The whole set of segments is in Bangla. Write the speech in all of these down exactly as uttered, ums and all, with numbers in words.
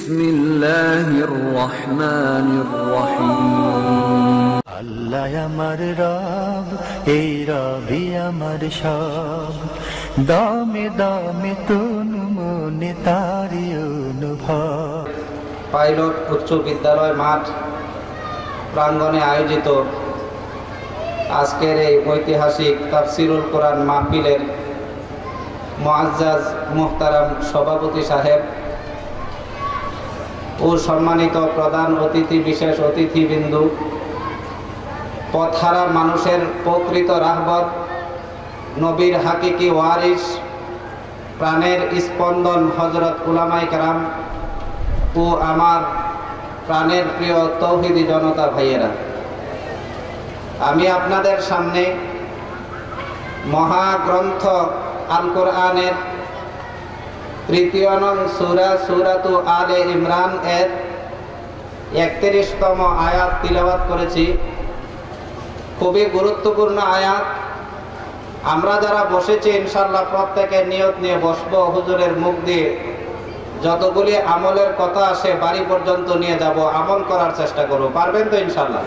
বিসমিল্লাহির রহমানির রহিম। আল্লাহ আমার রব, এই রবি আমার সব, দামে দামে তুন মনে তারি অনুভব। পাইলট উচ্চ বিদ্যালয় মাঠ প্রাঙ্গণে আয়োজিত আজকের এই ঐতিহাসিক তাফসিরুল কোরআন মাহফিলের মুআজ্জাজ মুহতারাম সভাপতি সাহেব ও সম্মানিত প্রধান অতিথি, বিশেষ অতিথিবৃন্দু, পথহারা মানুষের প্রকৃত রাহবর, নবীর হাকিকি ওয়ারিস, প্রাণের স্পন্দন হযরত উলামায়ে কেরাম ও আমার প্রাণের প্রিয় তৌহিদি জনতা ভাইয়েরা, আমি আপনাদের সামনে মহাগ্রন্থ আল কোরআনের তৃতীয় নং সূরা সূরাতু আলে ইমরান এর একত্রিশতম আয়াত তিলাওয়াত করেছি। খুবই গুরুত্বপূর্ণ আয়াত। আমরা যারা বসেছি ইনশাআল্লাহ প্রত্যেকের নিয়ত নিয়ে বসবো, হুজুরের মুখ দিয়ে যতগুলি আমলের কথা আসে বাড়ি পর্যন্ত নিয়ে যাব, আমল করার চেষ্টা করব। পারবেন তো ইনশাআল্লাহ?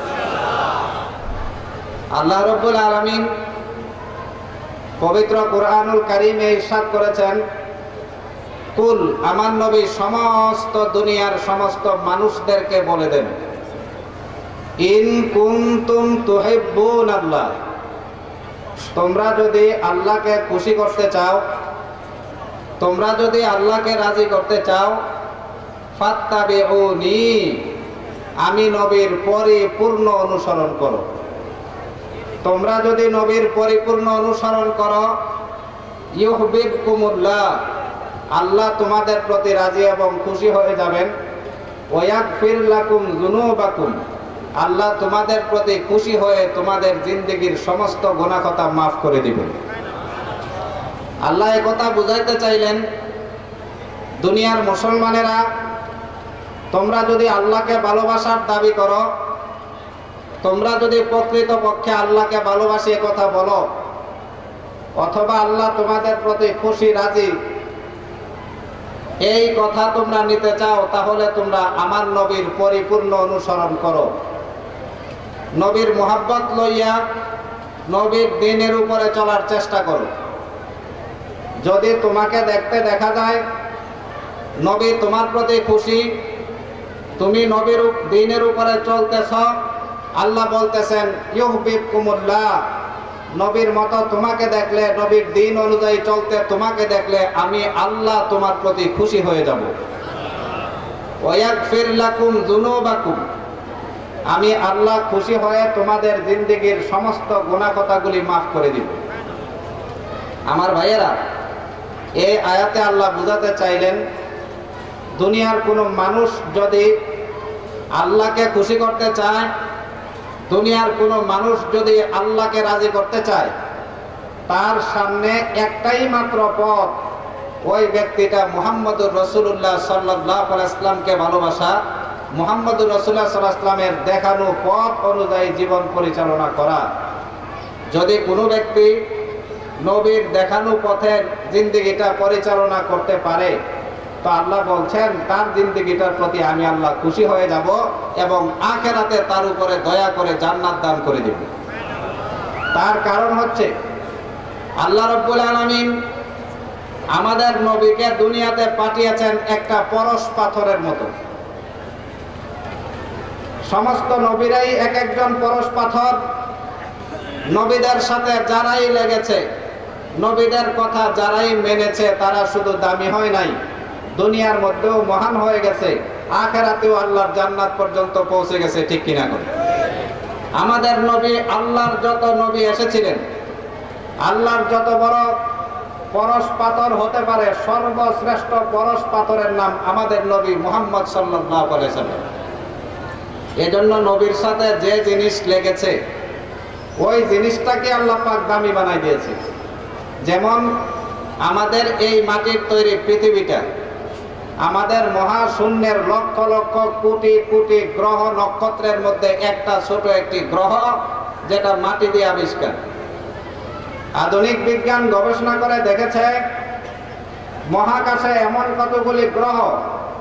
আল্লাহ রাব্বুল আলামিন পবিত্র কোরআনুল কারীমে ইরশাদ করেছেন, কুল, আমার নবী সমস্ত দুনিয়ার সমস্ত মানুষদেরকে বলে দেন, ইন কুনতুম তুহিব্বুনাল্লাহ, তোমরা যদি আল্লাহকে খুশি করতে চাও, তোমরা যদি আল্লাহকে রাজি করতে চাও, ফাত্তাবিউনি, আমি নবীর পরিপূর্ণ অনুসরণ করো। তোমরা যদি নবীর পরিপূর্ণ অনুসরণ করো, ইউহিব্বুকুমুল্লাহ, আল্লাহ তোমাদের প্রতি রাজি এবং খুশি হয়ে যাবেন। ওয়াগফির লাকুম যুনুবাকুম, আল্লাহ তোমাদের প্রতি খুশি হয়ে তোমাদের জিন্দেগীর সমস্ত গুনাহ খাতা মাফ করে দিবেন। আল্লাহ এই কথা বুঝাইতে চাইলেন, দুনিয়ার মুসলমানেরা, তোমরা যদি আল্লাহকে ভালোবাসার দাবি করো, তোমরা যদি প্রকৃত পক্ষে আল্লাহকে ভালোবাসি কথা বলো, অথবা আল্লাহ তোমাদের প্রতি খুশি রাজি এই কথা তোমরা নিতে চাও, তাহলে তোমরা আমার নবীর পরিপূর্ণ অনুসরণ করো। নবীর মুহাব্বত লইয়া নবীর দ্বীনের উপরে চলার চেষ্টা করো। যদি তোমাকে দেখতে দেখা যায় নবী তোমার প্রতি খুশি, তুমি নবীর দ্বীনের উপরে চলতেছ, আল্লাহ বলতেছেন ইউহিব্বুকুমুল্লাহ, নবীর মতো তোমাকে দেখলে, নবীর দ্বীন অনুযায়ী চলতে তোমাকে দেখলে আমি আল্লাহ তোমার প্রতি খুশি হয়ে যাব। ওয়াগফির লাকুম যুনুবাকুম, আমি আল্লাহ খুশি হয়ে তোমাদের জিন্দেগীর সমস্ত গুনাহ খাতাগুলি মাফ করে দিব। আমার ভাইয়েরা, এই আয়াতে আল্লাহ বুঝাতে চাইলেন, দুনিয়ার কোনো মানুষ যদি আল্লাহকে খুশি করতে চায়, দুনিয়ার কোনো মানুষ যদি আল্লাহকে রাজি করতে চায়, তার সামনে একটাই মাত্র পথ, ওই ব্যক্তিটা মুহাম্মদুর রাসূলুল্লাহ সাল্লাল্লাহু আলাইহি ওয়াসাল্লামকে ভালোবাসা, মুহাম্মদুর রাসূলুল্লাহ সাল্লাল্লাহু আলাইহি ওয়াসাল্লামের দেখানো পথ অনুযায়ী জীবন পরিচালনা করা। যদি কোনো ব্যক্তি নবীর দেখানো পথের জিন্দেগিটা পরিচালনা করতে পারে, তো আল্লাহ বলছেন তার জিন্দেগিটার প্রতি আমি আল্লাহ খুশি হয়ে যাব এবং আখিরাতে তার উপরে দয়া করে জান্নাত দান করে দেব। তার কারণ হচ্ছে আল্লাহ রাব্বুল আলামিন আমাদের নবীকে দুনিয়াতে পাঠিয়েছেন একটা পরশ পাথরের মতো। সমস্ত নবীরাই এক একজন পরশ পাথর। নবীদের সাথে যারাই লেগেছে, নবীদের কথা যারাই মেনেছে, তারা শুধু দামি হয় নাই, দুনিয়ার মধ্যেও মহান হয়ে গেছে, আখিরাতেও আল্লাহর জান্নাত পর্যন্ত পৌঁছে গেছে। ঠিক কিনা করে? আমাদের নবী, আল্লাহর যত নবী এসেছিলেন, আল্লাহর যত বড় পরশ পাথর হতে পারে, সর্বশ্রেষ্ঠ পরশ পাথরের নাম আমাদের নবী মুহাম্মদ সাল্লাল্লাহু আলাইহি ওয়াসাল্লাম। এজন্য নবীর সাথে যে জিনিস লেগেছে, ওই জিনিসটাকে আল্লাহ পাক দামি বানাই দিয়েছে। যেমন আমাদের এই মাটির তৈরি পৃথিবীটা, আমাদের মহাশূন্যের লক্ষ লক্ষ কোটি কোটি গ্রহ নক্ষত্রের মধ্যে একটা ছোট একটি গ্রহ, যেটা মাটি দিয়ে আবিষ্কার। আধুনিক বিজ্ঞান গবেষণা করে দেখেছে মহাকাশে এমন কতগুলি গ্রহ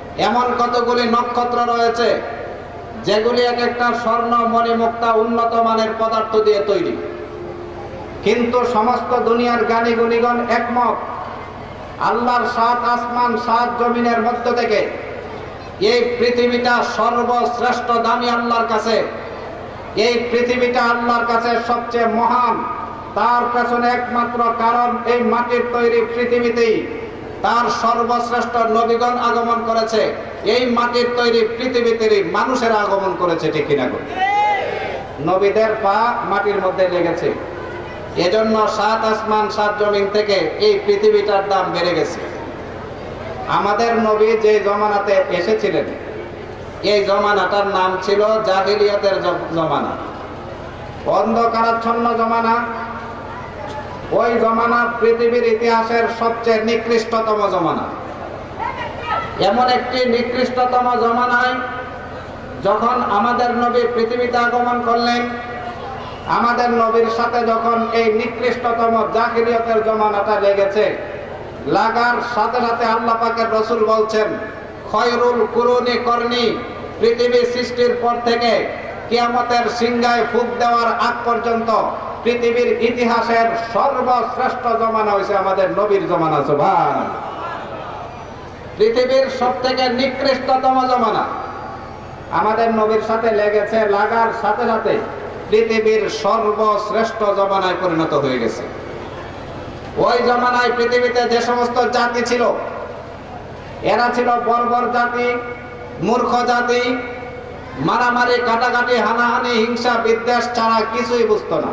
এমন কতগুলি নক্ষত্র রয়েছে যেগুলি এক একটা স্বর্ণ মণিমুক্তা উন্নত মানের পদার্থ দিয়ে তৈরি, কিন্তু সমস্ত দুনিয়ার জ্ঞানী গুণীগণ একমত আল্লাহর সাত আসমান সাত জমিনের মধ্য থেকে এই পৃথিবীটা সর্বশ্রেষ্ঠ দামি আল্লাহর কাছে। এই পৃথিবীটা আল্লাহর কাছে সবচেয়ে মহান। তার পেছনে একমাত্র কারণ এই মাটির তৈরি পৃথিবীতেই তার সর্বশ্রেষ্ঠ নবীগণ আগমন করেছে। এই মাটির তৈরি পৃথিবীতেই মানুষের আগমন করেছে, ঠিক কিনা? নবীদের পা মাটির মধ্যে লেগেছে, এজন্য সাত আসমান সাত জমিন থেকে এই পৃথিবীটার দাম বেড়ে গেছে। আমাদের নবী যে জমানাতে এসেছিলেন এই জমানাটার নাম ছিল জাহিলিয়াতের জমানা, অন্ধকারাচ্ছন্ন জমানা। ওই জমানা পৃথিবীর ইতিহাসের সবচেয়ে নিকৃষ্টতম জমানা। এমন একটি নিকৃষ্টতম জমানায় যখন আমাদের নবী পৃথিবীতে আগমন করলেন, আমাদের নবীর সাথে যখন এই নিকৃষ্টতম জাহিলিয়াতের জমানাটা লেগেছে, লাগার সাথে সাথে আল্লাহ পাকের রাসূল বলছেন, খয়রুল কুরুনি করনি, পৃথিবী সৃষ্টির পর থেকে কিয়ামতের সিংহায় ফুঁক দেওয়ার আগ পর্যন্ত পৃথিবীর ইতিহাসের সর্বশ্রেষ্ঠ জমানা হয়েছে আমাদের নবীর জমানা। সুবহানাল্লাহ। পৃথিবীর সব থেকে নিকৃষ্টতম জমানা আমাদের নবীর সাথে লেগেছে, লাগার সাথে সাথে পৃথিবীর সর্বশ্রেষ্ঠ জমানায় পরিণত হয়ে গেছে। ওই জমানায় পৃথিবীতে যে সমস্ত জাতি ছিল এরা ছিল বর্বর জাতি, মূর্খ জাতি, মারামারি কাটাকাটি হানাহানি হিংসা বিদ্বেষ ছাড়া কিছুই বুঝতো না।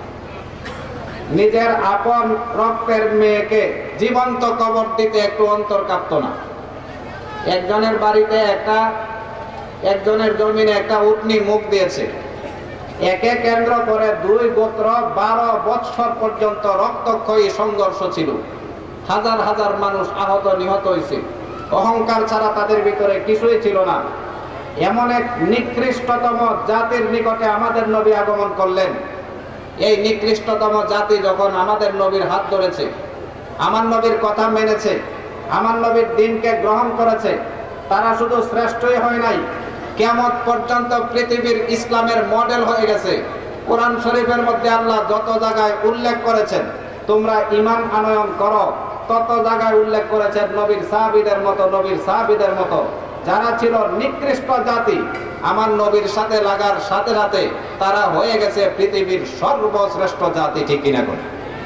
নিজের আপন রক্তের মেয়েকে জীবন্ত কবর দিতে একটু অন্তর কাঁপত না। একজনের বাড়িতে একটা একজনের জমিনে একটা উটনি মুখ দিয়েছে, একে কেন্দ্র করে দুই গোত্র বারো বৎসর পর্যন্ত রক্তক্ষয়ী সংঘর্ষ ছিল। হাজার হাজার মানুষ আহত নিহত হয়েছে। অহংকার ছাড়া তাদের ভিতরে কিছুই ছিল না। এমন এক নিকৃষ্টতম জাতির নিকটে আমাদের নবী আগমন করলেন। এই নিকৃষ্টতম জাতি যখন আমাদের নবীর হাত ধরেছে, আমার নবীর কথা মেনেছে, আমার নবীর দিনকে গ্রহণ করেছে, তারা শুধু শ্রেষ্ঠই হয় নাই, কিয়ামত পর্যন্ত পৃথিবীর ইসলামের মডেল হয়ে গেছে। কোরআন শরীফের মধ্যে আল্লাহ যত জায়গায় উল্লেখ করেছেন তোমরা ঈমান আনয়ন করো, তত জায়গায় উল্লেখ করেছেন নবীর সাহাবীদের মতো নবীর সাহাবীদের মতো যারা ছিল নিকৃষ্ট জাতি, আমার নবীর সাথে লাগার সাথে সাথে তারা হয়ে গেছে পৃথিবীর সর্বশ্রেষ্ঠ জাতি, ঠিক কিনা? করে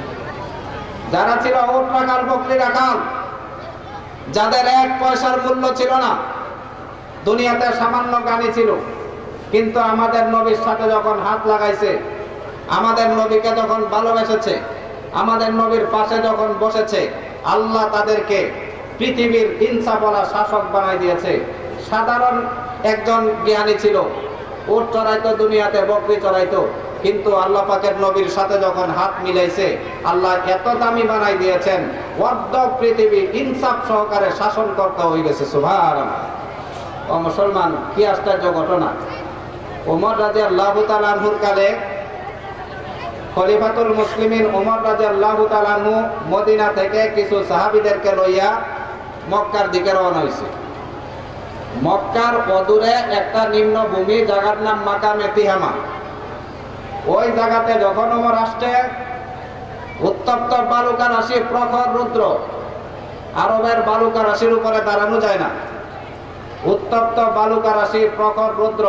যারা ছিল উট রাখাল বকরি রাখাল, যাদের এক পয়সার মূল্য ছিল না, দুনিয়াতে সামান্য জ্ঞানী ছিল, কিন্তু আমাদের নবীর সাথে যখন হাত লাগাইছে, আমাদের নবীকে যখন ভালোবেসেছে, আমাদের নবীর পাশে যখন বসেছে, আল্লাহ তাদেরকে পৃথিবীর ইনসাফওয়ালা শাসক বানাই দিয়েছে। সাধারণ একজন জ্ঞানী ছিল, উট চড়াইতো, দুনিয়াতে বকরি চড়াইতো, কিন্তু আল্লাহ পাকের নবীর সাথে যখন হাত মিলাইছে আল্লাহ এত দামি বানাই দিয়েছেন, অর্ধ পৃথিবী ইনসাফ সহকারে শাসন করতে হয়ে গেছে। সুবহানাল্লাহ। ও মুসলমান, কি আশ্চর্য ঘটনা! ওমর রাদিয়াল্লাহু তাআলা আনহুর কালে খলিফাতুল মুসলিমিন ওমর রাদিয়াল্লাহু তাআলা আনহু মদিনা থেকে কিছু সাহাবীদেরকে লইয়া মক্কার দিকে রওনা হয়েছে। মক্কার অদূরে একটা নিম্ন ভূমি, জায়গার নাম মাকামে তিহামা। ওই জায়গাতে যখন ওমর আসছে, উত্তপ্ত বালুকা রাশি, প্রখর রৌদ্র, আরবের বালুকা রাশির উপরে দাঁড়ানো যায় না। উত্তপ্ত বালুকা রাশি, প্রখর রৌদ্র,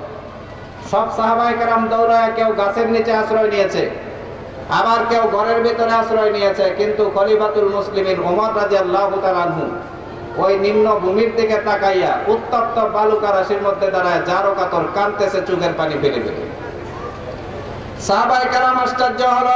সব সাহাবায়ে কেরাম দৌড়ায় কেউ গাছের নিচে আশ্রয় নিয়েছে, আবার কেউ ঘরের ভিতরে আশ্রয় নিয়েছে, কিন্তু খলিফাতুল মুসলিমিন ওমর রাদিয়াল্লাহু তাআলা আনহু ওই নিম্ন ভূমির দিকে তাকাইয়া উত্তপ্ত বালুকা রাশির মধ্যে দাঁড়ায় জারো কাতর কাঁদতেছে, চোখের পানি ফেলে ফেলে। সাহাবায়ে কেরাম আশ্চর্য হলো।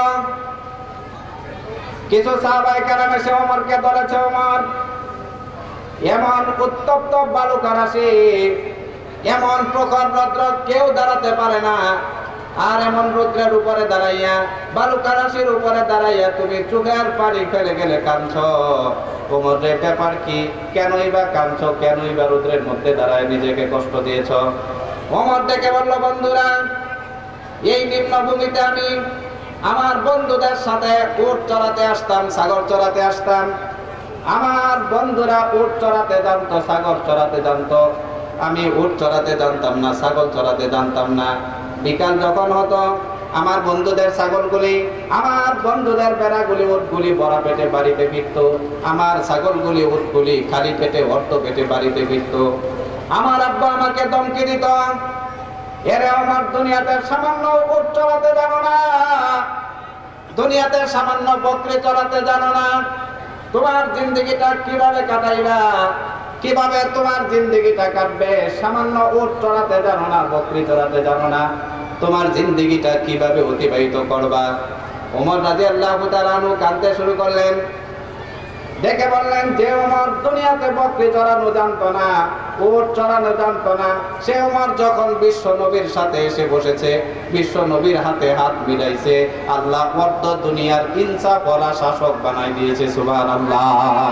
কিছু সাহাবায়ে কেরাম এসে ওমরকে বলেছে, ওমর, এমন উত্তপ্ত বালুকা রাশি, এমন প্রখর রৌদ্র কেউ দাঁড়াতে পারে না, আর এমন রৌদ্রের উপরে দাঁড়াইয়া, বালুকা রাশির উপরে দাঁড়াইয়া তুমি চোখের পানি ফেলে গেলে কাঁদছ। ওমর রে, ব্যাপার কি? কেনই বা কাঁদছ? কেনই বা রৌদ্রের মধ্যে দাঁড়ায় নিজেকে কষ্ট দিয়েছ? ওমর ডেকে বলল, বন্ধুরা, এই নিম্নভূমিতে আমি আমার বন্ধুদের সাথে উট চড়াতে আসতাম, ছাগল চড়াতে আসতাম। আমার বন্ধুরা উট চড়াতে জানতো, ছাগল চড়াতে জানতো, আমি উট চড়াতে জানতাম না, ছাগল চড়াতে জানতাম না। বিকাল যখন হতো আমার বন্ধুদের ছাগলগুলি, আমার বন্ধুদের বেড়াগুলি, উটগুলি ভরা পেটে বাড়িতে ফিরত, আমার ছাগলগুলি উটগুলি খালি পেটে অর্ধ পেটে বাড়িতে ফিরত। আমার আব্বা আমাকে ধমকি দিত, এরে আমার দুনিয়াতে সামান্য উট চড়াতে জানো না, দুনিয়াতে সামান্য বকরি চড়াতে জানো না, তোমার জিন্দগিটা কিভাবে কাটাইবা, কিভাবে তোমার জিন্দগিটা কাটবে? সামান্য উট চড়াতে জানো না, বকরি চড়াতে জানো না, তোমার জিন্দগিটা কিভাবে অতিবাহিত করবা? ওমর রাদিয়াল্লাহু তাআলা আনহু কাঁদতে শুরু করলেন। দেখে বললেন, যে ওমর দুনিয়াতে বকরি চড়ানো জানতো না, উট চড়ানো জানতো না, সে ওমর যখন বিশ্ব নবীর সাথে এসে বসেছে, বিশ্ব নবীর হাতে হাত মিলাইছে, আল্লাহ অর্ধ দুনিয়ার ইনসাফ ওয়ালা শাসক বানাই দিয়েছে। সুবহানাল্লাহ।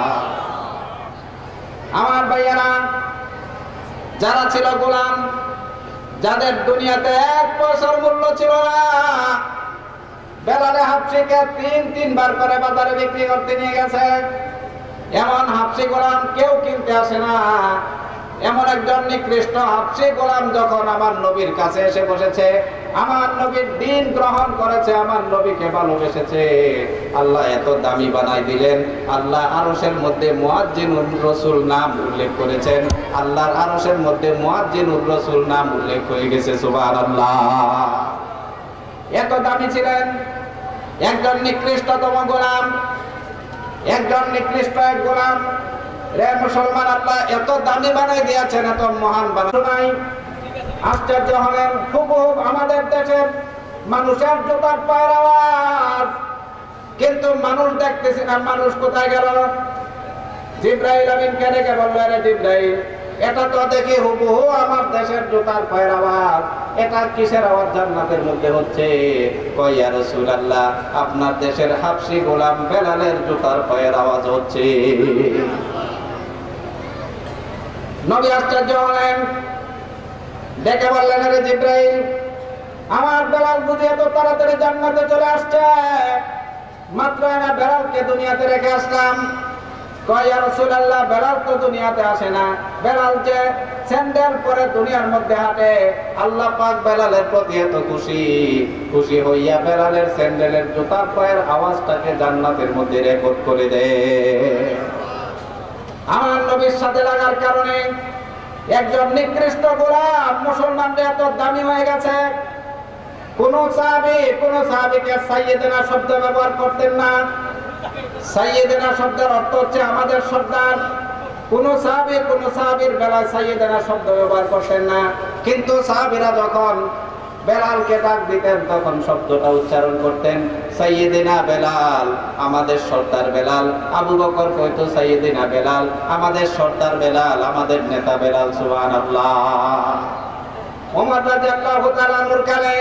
আমার ভাইয়েরা, যারা ছিল গোলাম, যাদের দুনিয়াতে এক পয়সার মূল্য ছিল না, বেলালে হাফসিকে তিন তিনবার করে বাজারে বিক্রি করতে নিয়ে গেছে। এমন হাফসি গোলাম কেউ কিনতে আসে না। এমন একজন নিকৃষ্ট হাফসি গোলাম যখন আমার নবীর কাছে এসে বসেছে, আমার নবীর দিন গ্রহণ করেছে, আমার নবীকে ভালোবেসেছে, আল্লাহ এত দামি বানাই দিলেন। আল্লাহ আরশের মধ্যে মুয়াজ্জিনুর রাসূল নাম উল্লেখ করেছেন, আল্লাহর আরশের মধ্যে মুয়াজ্জিনুর রাসূল নাম উল্লেখ হয়ে গেছে। সুবহানাল্লাহ। এত দামি ছিলেন একজন নিকৃষ্টতম গোলাম, একজন নিকৃষ্ট এক গোলাম। রে মুসলমান, আল্লাহ এত দামি বানাই দিয়েছেন, এত মহান বানাই। আশ্চর্য হলেন, হুবহুব আমাদের দেশের মানুষের জুতার পায়ের আওয়াজ, কিন্তু মানুষ দেখতেছি না। মানুষ কোথায় গেল? জিবরাইল আমিনকে ডেকে বলল, রে জিবরাইল, এটা তো দেখি হুবহু আমার দেশের জুতার পায়ের আওয়াজ, এটা কিসের আওয়াজ জান্নাতের মধ্যে হচ্ছে? কয়, ইয়া রাসূলুল্লাহ, আপনার দেশের হাবশী গোলাম বেলালের জুতার পায়ের আওয়াজ হচ্ছে। নবী আশ্চর্য হলেন, ডেকে বললেন, রে জিবরাইল, আমার বেলাল বুঝি এত তাড়াতাড়ি জান্নাতে চলে আসছে, মাত্র না বেলালকে দুনিয়াতে রেখে আসলাম। কয়, ইয়া রাসূলুল্লাহ, বেলাল তো দুনিয়াতে আসে না, বেলাল যে স্যান্ডেল পরে দুনিয়ার মধ্যে হাঁটে, আল্লাহ পাক বেলালের প্রতি এত খুশি, খুশি হইয়া বেলালের স্যান্ডেলের জুতার পায়ের আওয়াজটাকে জান্নাতের মধ্যে রেকর্ড করে দেয়। আমার নবীর সাথে লাগার কারণে একজন নিকৃষ্ট গোলাম মুসলমানদের এত দামি হয়ে গেছে। কোন সাহাবী কোন সাহাবীকে সাইয়েদেনা শব্দ ব্যবহার করতেন না। সাইয়েদেনা শব্দের অর্থ হচ্ছে আমাদের সর্দার। কোন সাহাবী কোন সাহাবীর বেলায় সাইয়েদেনা শব্দ ব্যবহার করতেন না, কিন্তু সাহাবীরা যখন বেলালকে ডাক দিতেন তখন শব্দটা উচ্চারণ করতেন, সাইয়েদিনা বেলাল, আমাদের সর্দার বেলাল। আবু বকর কইতো, সাইয়েদিনা বেলাল, আমাদের সর্দার বেলাল, আমাদের নেতা বেলাল। সুবহানাল্লাহ। ওমর রাদিয়াল্লাহু তাআলা আনহুর কালে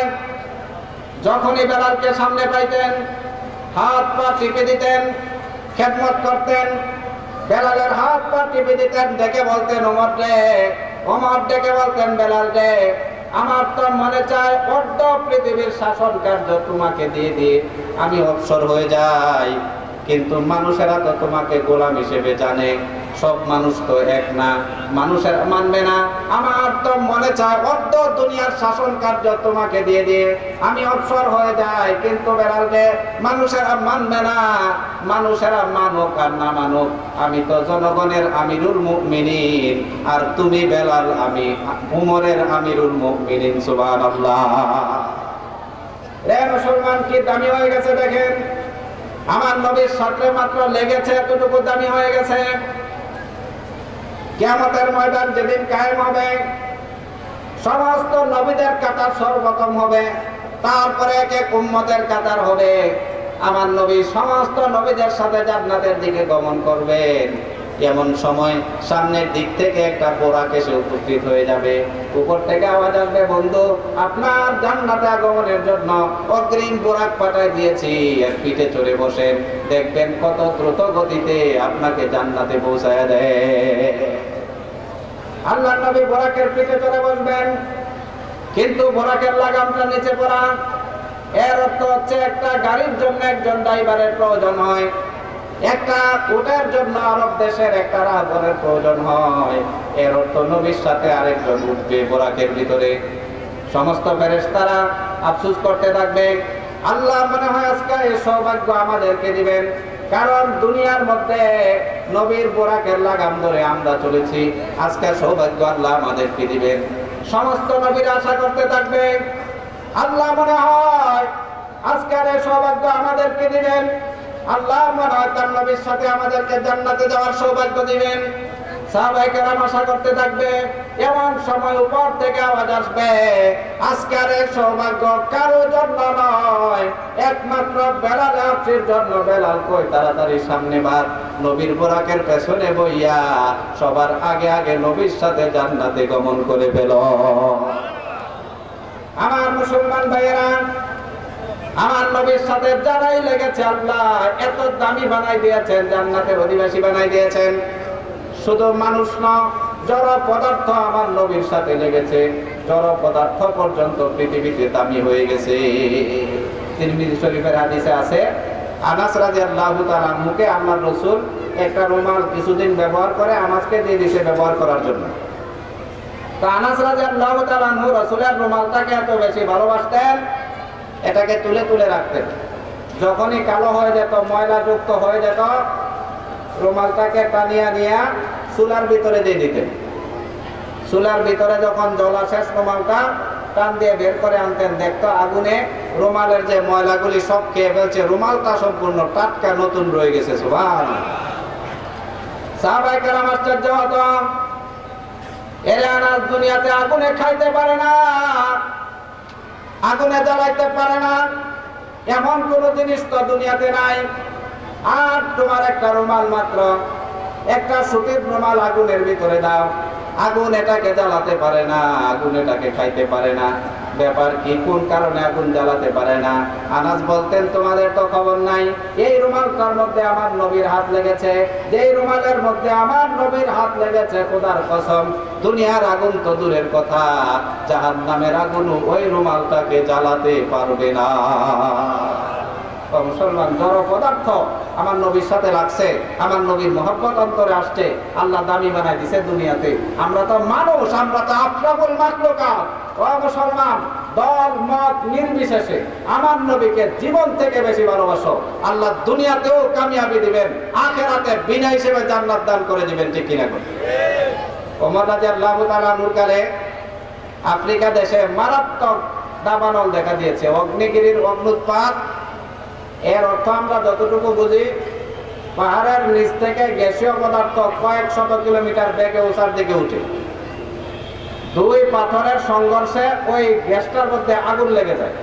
যখনই বেলালকে সামনে পাইতেন, হাত পা টিপে দিতেন, খেদমত করতেন। বেলালের হাত পা টিপে দিতেন, ডেকে বলতেন, ওমর রে। ওমর ডেকে বলতেন, বেলাল রে, আমার তো মনে চায় অর্ধ পৃথিবীর শাসন কার্য তোমাকে দিয়ে দিয়ে আমি অবসর হয়ে যাই, কিন্তু মানুষেরা তো তোমাকে গোলাম হিসেবে জানে। সব মানুষ তো এক না, মানুষেরা মানবে না। আমার তো মনে চায় অর্ধ দুনিয়ার শাসন কার্য তোমাকে দিয়ে দিয়ে আমি অবসর হয়ে যাই, কিন্তু বেলাল রে, মানুষেরা মানবে না। মানুষেরা মানুক আর না মানুক, আমি তো জনগণের আমিরুল মুমিনিন, আর তুমি বেলাল, আমি উমরের আমিরুল মুমিনিন। সুবহানাল্লাহ। রে মুসলমান, কি দামি হয়ে গেছে দেখেন। আমার নবীর সাথে মাত্র লেগেছে, এতটুকু দামি হয়ে গেছে। কিয়ামতের ময়দান যেদিন কায়েম হবে, সমস্ত নবীদের কাতার সর্বপ্রথম হবে, তারপরে এক এক উম্মতের কাতার হবে। আমার নবী সমস্ত নবীদের সাথে জান্নাতের দিকে গমন করবেন। এমন সময় সামনের দিক থেকে একটা বোরাক এসে উপস্থিত হয়ে যাবে। উপর থেকে আওয়াজ আসবে, বন্ধু, আপনার জান্নাতে আগমনের জন্য অগ্রিম বোরাক পাঠাই দিয়েছি, এর পিঠে চড়ে বসেন, দেখবেন কত দ্রুত গতিতে আপনাকে জান্নাতে পৌঁছায় দেয়। আল্লাহর নবী বোরাকের পিঠে চড়ে বসবেন, কিন্তু বোরাকের লাগামটা নিচে পড়া। এর অর্থ হচ্ছে একটা গাড়ির জন্য একজন ড্রাইভারের প্রয়োজন হয়। একটা উটের জন্য আরব দেশের একটা রাজধানীর প্রয়োজন হয়, এর অর্থ নবীর সাথে আরেকজন উঠবে বোরাকের ভিতরে। সমস্ত ফেরেশতারা আফসোস করতে থাকবে, আল্লাহ মনে হয় আজকে এই সৌভাগ্য আমাদেরকে দিবেন, কারণ দুনিয়ার মধ্যে নবীর বোরাকের লাগাম ধরে আমরা চলেছি, আজকে সৌভাগ্য আল্লাহ আমাদেরকে দিবেন। সমস্ত নবীরা আশা করতে থাকবে, আল্লাহ মনে হয় আজকের এই সৌভাগ্য আমাদেরকে দিবেন, আল্লাহ মনে হয় তার নবীর সাথে আমাদেরকে জান্নাতে যাওয়ার সৌভাগ্য দিবেন। সাহাবায়ে কেরাম আশা করতে থাকবে, এমন সময় উপর থেকে আওয়াজ আসবে, আজকের এই সৌভাগ্য কারো জন্য নয়, একমাত্র বেলাল হাবশীর জন্য। বেলাল কই তাড়াতাড়ি সামনে বাদ, নবীর বোরাকের পেছনে বইয়া সবার আগে আগে নবীর সাথে জান্নাতে গমন করে ফেল। আমার মুসলমান ভাইয়েরা, আমার নবীর সাথে যারাই লেগেছে আল্লাহ এত দামি বানাই দিয়েছেন, জান্নাতের অধিবাসী বানাই দিয়েছেন। শুধু মানুষ না, জড় পদার্থ আমার নবীর সাথে লেগেছে, জড় পদার্থ পর্যন্ত পৃথিবীতে দামি হয়ে গেছে। তিরমিজি শরীফের হাদিসে আছে, আনাস রাদিয়াল্লাহু তাআলা মুখে আল্লাহর রাসূল একটা রুমাল কিছুদিন ব্যবহার করে আনাসকে দিয়ে দিয়েছে ব্যবহার করার জন্য। তো আনাস রাদিয়াল্লাহু তাআলা রাসূলের রুমালটাকে এত বেশি ভালোবাসতেন, এটাকে তুলে তুলে রাখতেন। যখনই কালো হয়ে যেত, ময়লা যুক্ত হয়ে যেত, রুমালটাকে টানিয়া নিয়ে চুলার ভিতরে দিয়ে দিতেন। চুলার ভিতরে যখন জ্বলা শেষ, রুমালটা টান দিয়ে বের করে আনতেন, দেখতো আগুনে রুমালের যে ময়লাগুলি সব খেয়ে ফেলছে, রুমালটা সম্পূর্ণ টাটকা নতুন রয়ে গেছে। সুবহানাল্লাহ। সাহাবায়ে কেরাম আশ্চর্য হতো, এরা আনাস দুনিয়াতে আগুনে খাইতে পারে না, আগুনে জ্বালাইতে পারে না, এমন কোন জিনিস তো দুনিয়াতে নাই। আর তোমার একটা রুমাল মাত্র, একটা সুতির রুমাল আগুনের ভিতরে দাও, আগুন এটাকে জ্বালাতে পারে না, আগুন এটাকে খাইতে পারে না। ব্যাপার কি, কোন কারণে আগুন জ্বালাতে পারে না? আনাস বলতেন, তোমাদের তো খবর নাই, এই রুমালটার মধ্যে আমার নবীর হাত লেগেছে, যেই রুমালের মধ্যে আমার নবীর হাত লেগেছে, খোদার কসম দুনিয়ার আগুন তো দূরের কথা, জাহান্নামের আগুন ওই রুমালটাকে জ্বালাতে পারবে না। মুসলমান, জড় পদার্থ আমার নবীর সাথে লাগছে, আমার নবীর মহব্বত অন্তরে আসছে, আল্লাহ দামি বানাই দিছে দুনিয়াতে। আমরা তো মানুষ, আমরা তো আফরাবুল মাখলুকাত। ও মুসলমান, দল মত নির্বিশেষে আমার নবীকে জীবন থেকে বেশি ভালোবাসো, আল্লাহ দুনিয়াতেও কামিয়াবি দিবেন, আখিরাতে বিনা হিসেবে জান্নাত দান করে দিবেন। ঠিক কিনা? ওমর রাদিয়াল্লাহু তাআলা আনহুর কালে আফ্রিকা দেশে মারাত্মক দাবানল দেখা দিয়েছে, অগ্নিগিরির অগ্নুৎপাত। এর অর্থ আমরা যতটুকু বুঝি, পাহাড়ের নিচ থেকে গ্যাসীয় পদার্থ কয়েক শত কিলোমিটার বেগে উঁচার দিকে উঠে, দুই পাথরের সংঘর্ষে ওই গ্যাসটার মধ্যে আগুন লেগে যায়।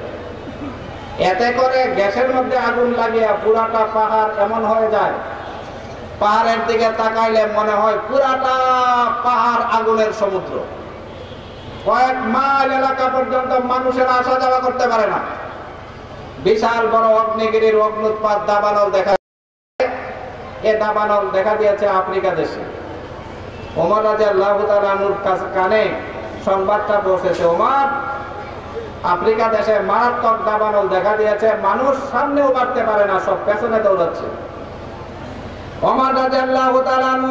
এতে করে গ্যাসের মধ্যে আগুন লাগিয়ে পুরাটা পাহাড় এমন হয়ে যায়, পাহাড়ের দিকে তাকাইলে মনে হয় পুরাটা পাহাড় আগুনের সমুদ্র। কয়েক মাইল এলাকা পর্যন্ত মানুষের আসা যাওয়া করতে পারে না। বিশাল বড় অগ্নিগিরির অগ্নুৎপাত দাবানল দেখা, এ দাবানল দেখা দিয়েছে আফ্রিকা দেশে। ওমর রাদিয়াল্লাহু তাআলা আনহুর কানে সংবাদটা পৌঁছেছে, ওমর, আফ্রিকা দেশে মারাত্মক দাবানল দেখা দিয়েছে, মানুষ সামনেও বাড়তে পারে না, সব পেছনে দৌড়াচ্ছে। ওমর রাদিয়াল্লাহু তাআলা আনহু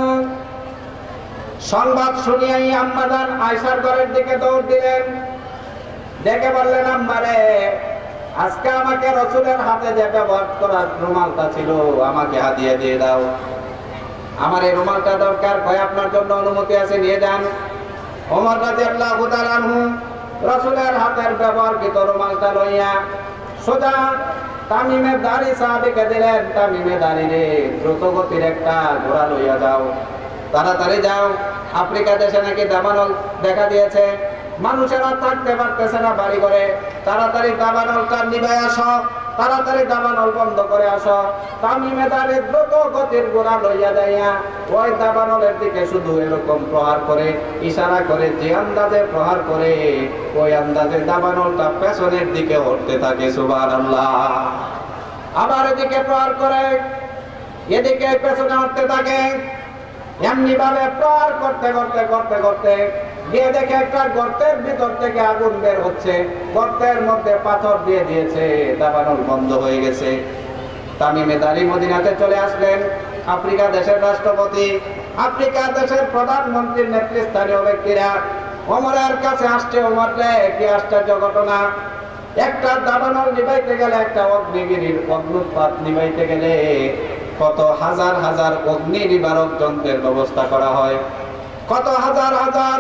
সংবাদ শুনিয়েই আম্মাজান আয়েশার ঘরের দিকে দৌড় দিলেন। দেখে বললেন, আম্মারে, আজকে আমাকে রাসূলের হাতে যে ব্যবহার করার রুমালটা ছিল আমাকে হাদিয়া দিয়ে দাও। আমার এই রুমালটা দরকার, কয় আপনার জন্য অনুমতি আছে, নিয়ে যান। ওমর রাদিয়াল্লাহু তাআলা আনহু রাসূলের হাতের ব্যবহারকৃত রুমালটা লইয়া সোজা তামিমে দারি সাহাবীকে দিলেন। তামিমে দারি রে, দ্রুত গতির একটা ঘোড়া লইয়া যাও, তাড়াতাড়ি যাও, আফ্রিকা দেশে নাকি দাবানল দেখা দিয়েছে, মানুষেরা থাকতে পারতেছে না বাড়ি ঘরে, তাড়াতাড়ি দাবানলটা নিভাই আসো, তাড়াতাড়ি দাবানল বন্ধ করে আসো। তামিমে দারি দ্রুত গতির ঘোড়া লইয়া যাইয়া ওই দাবানলের দিকে শুধু এরকম প্রহার করে, ইশারা করে, যে আন্দাজে প্রহার করে ওই আন্দাজে দাবানলটা পেছনের দিকে উঠতে থাকে। সুবহানাল্লাহ। আবার এদিকে প্রহার করে, এদিকে পেছনে উঠতে থাকে। এমনি ভাবে প্রহার করতে করতে করতে করতে গিয়ে দেখে একটা গর্তের ভিতর থেকে আগুন বের হচ্ছে, গর্তের মধ্যে পাথর দিয়ে দিয়েছে, দাবানল বন্ধ হয়ে গেছে। তামিমে দারি মদিনাতে চলে আসলেন। আফ্রিকা দেশের রাষ্ট্রপতি, আফ্রিকা দেশের প্রধানমন্ত্রীর নেতৃস্থানীয় ব্যক্তিরা ওমরের কাছে আসছে। ওমর রে, কি আশ্চর্য ঘটনা! একটা দাবানল নিভাইতে গেলে, একটা অগ্নিগিরির অগ্নুৎপাত নিভাইতে গেলে কত হাজার হাজার অগ্নি নিবারক যন্ত্রের ব্যবস্থা করা হয়, কত হাজার হাজার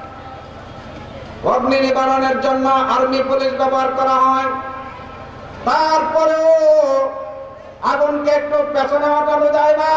অগ্নি নিবারণের জন্য আর্মি পুলিশ ব্যবহার করা হয়। তারপরেও আগুনকে একটু পেছনে হটানো যায় না।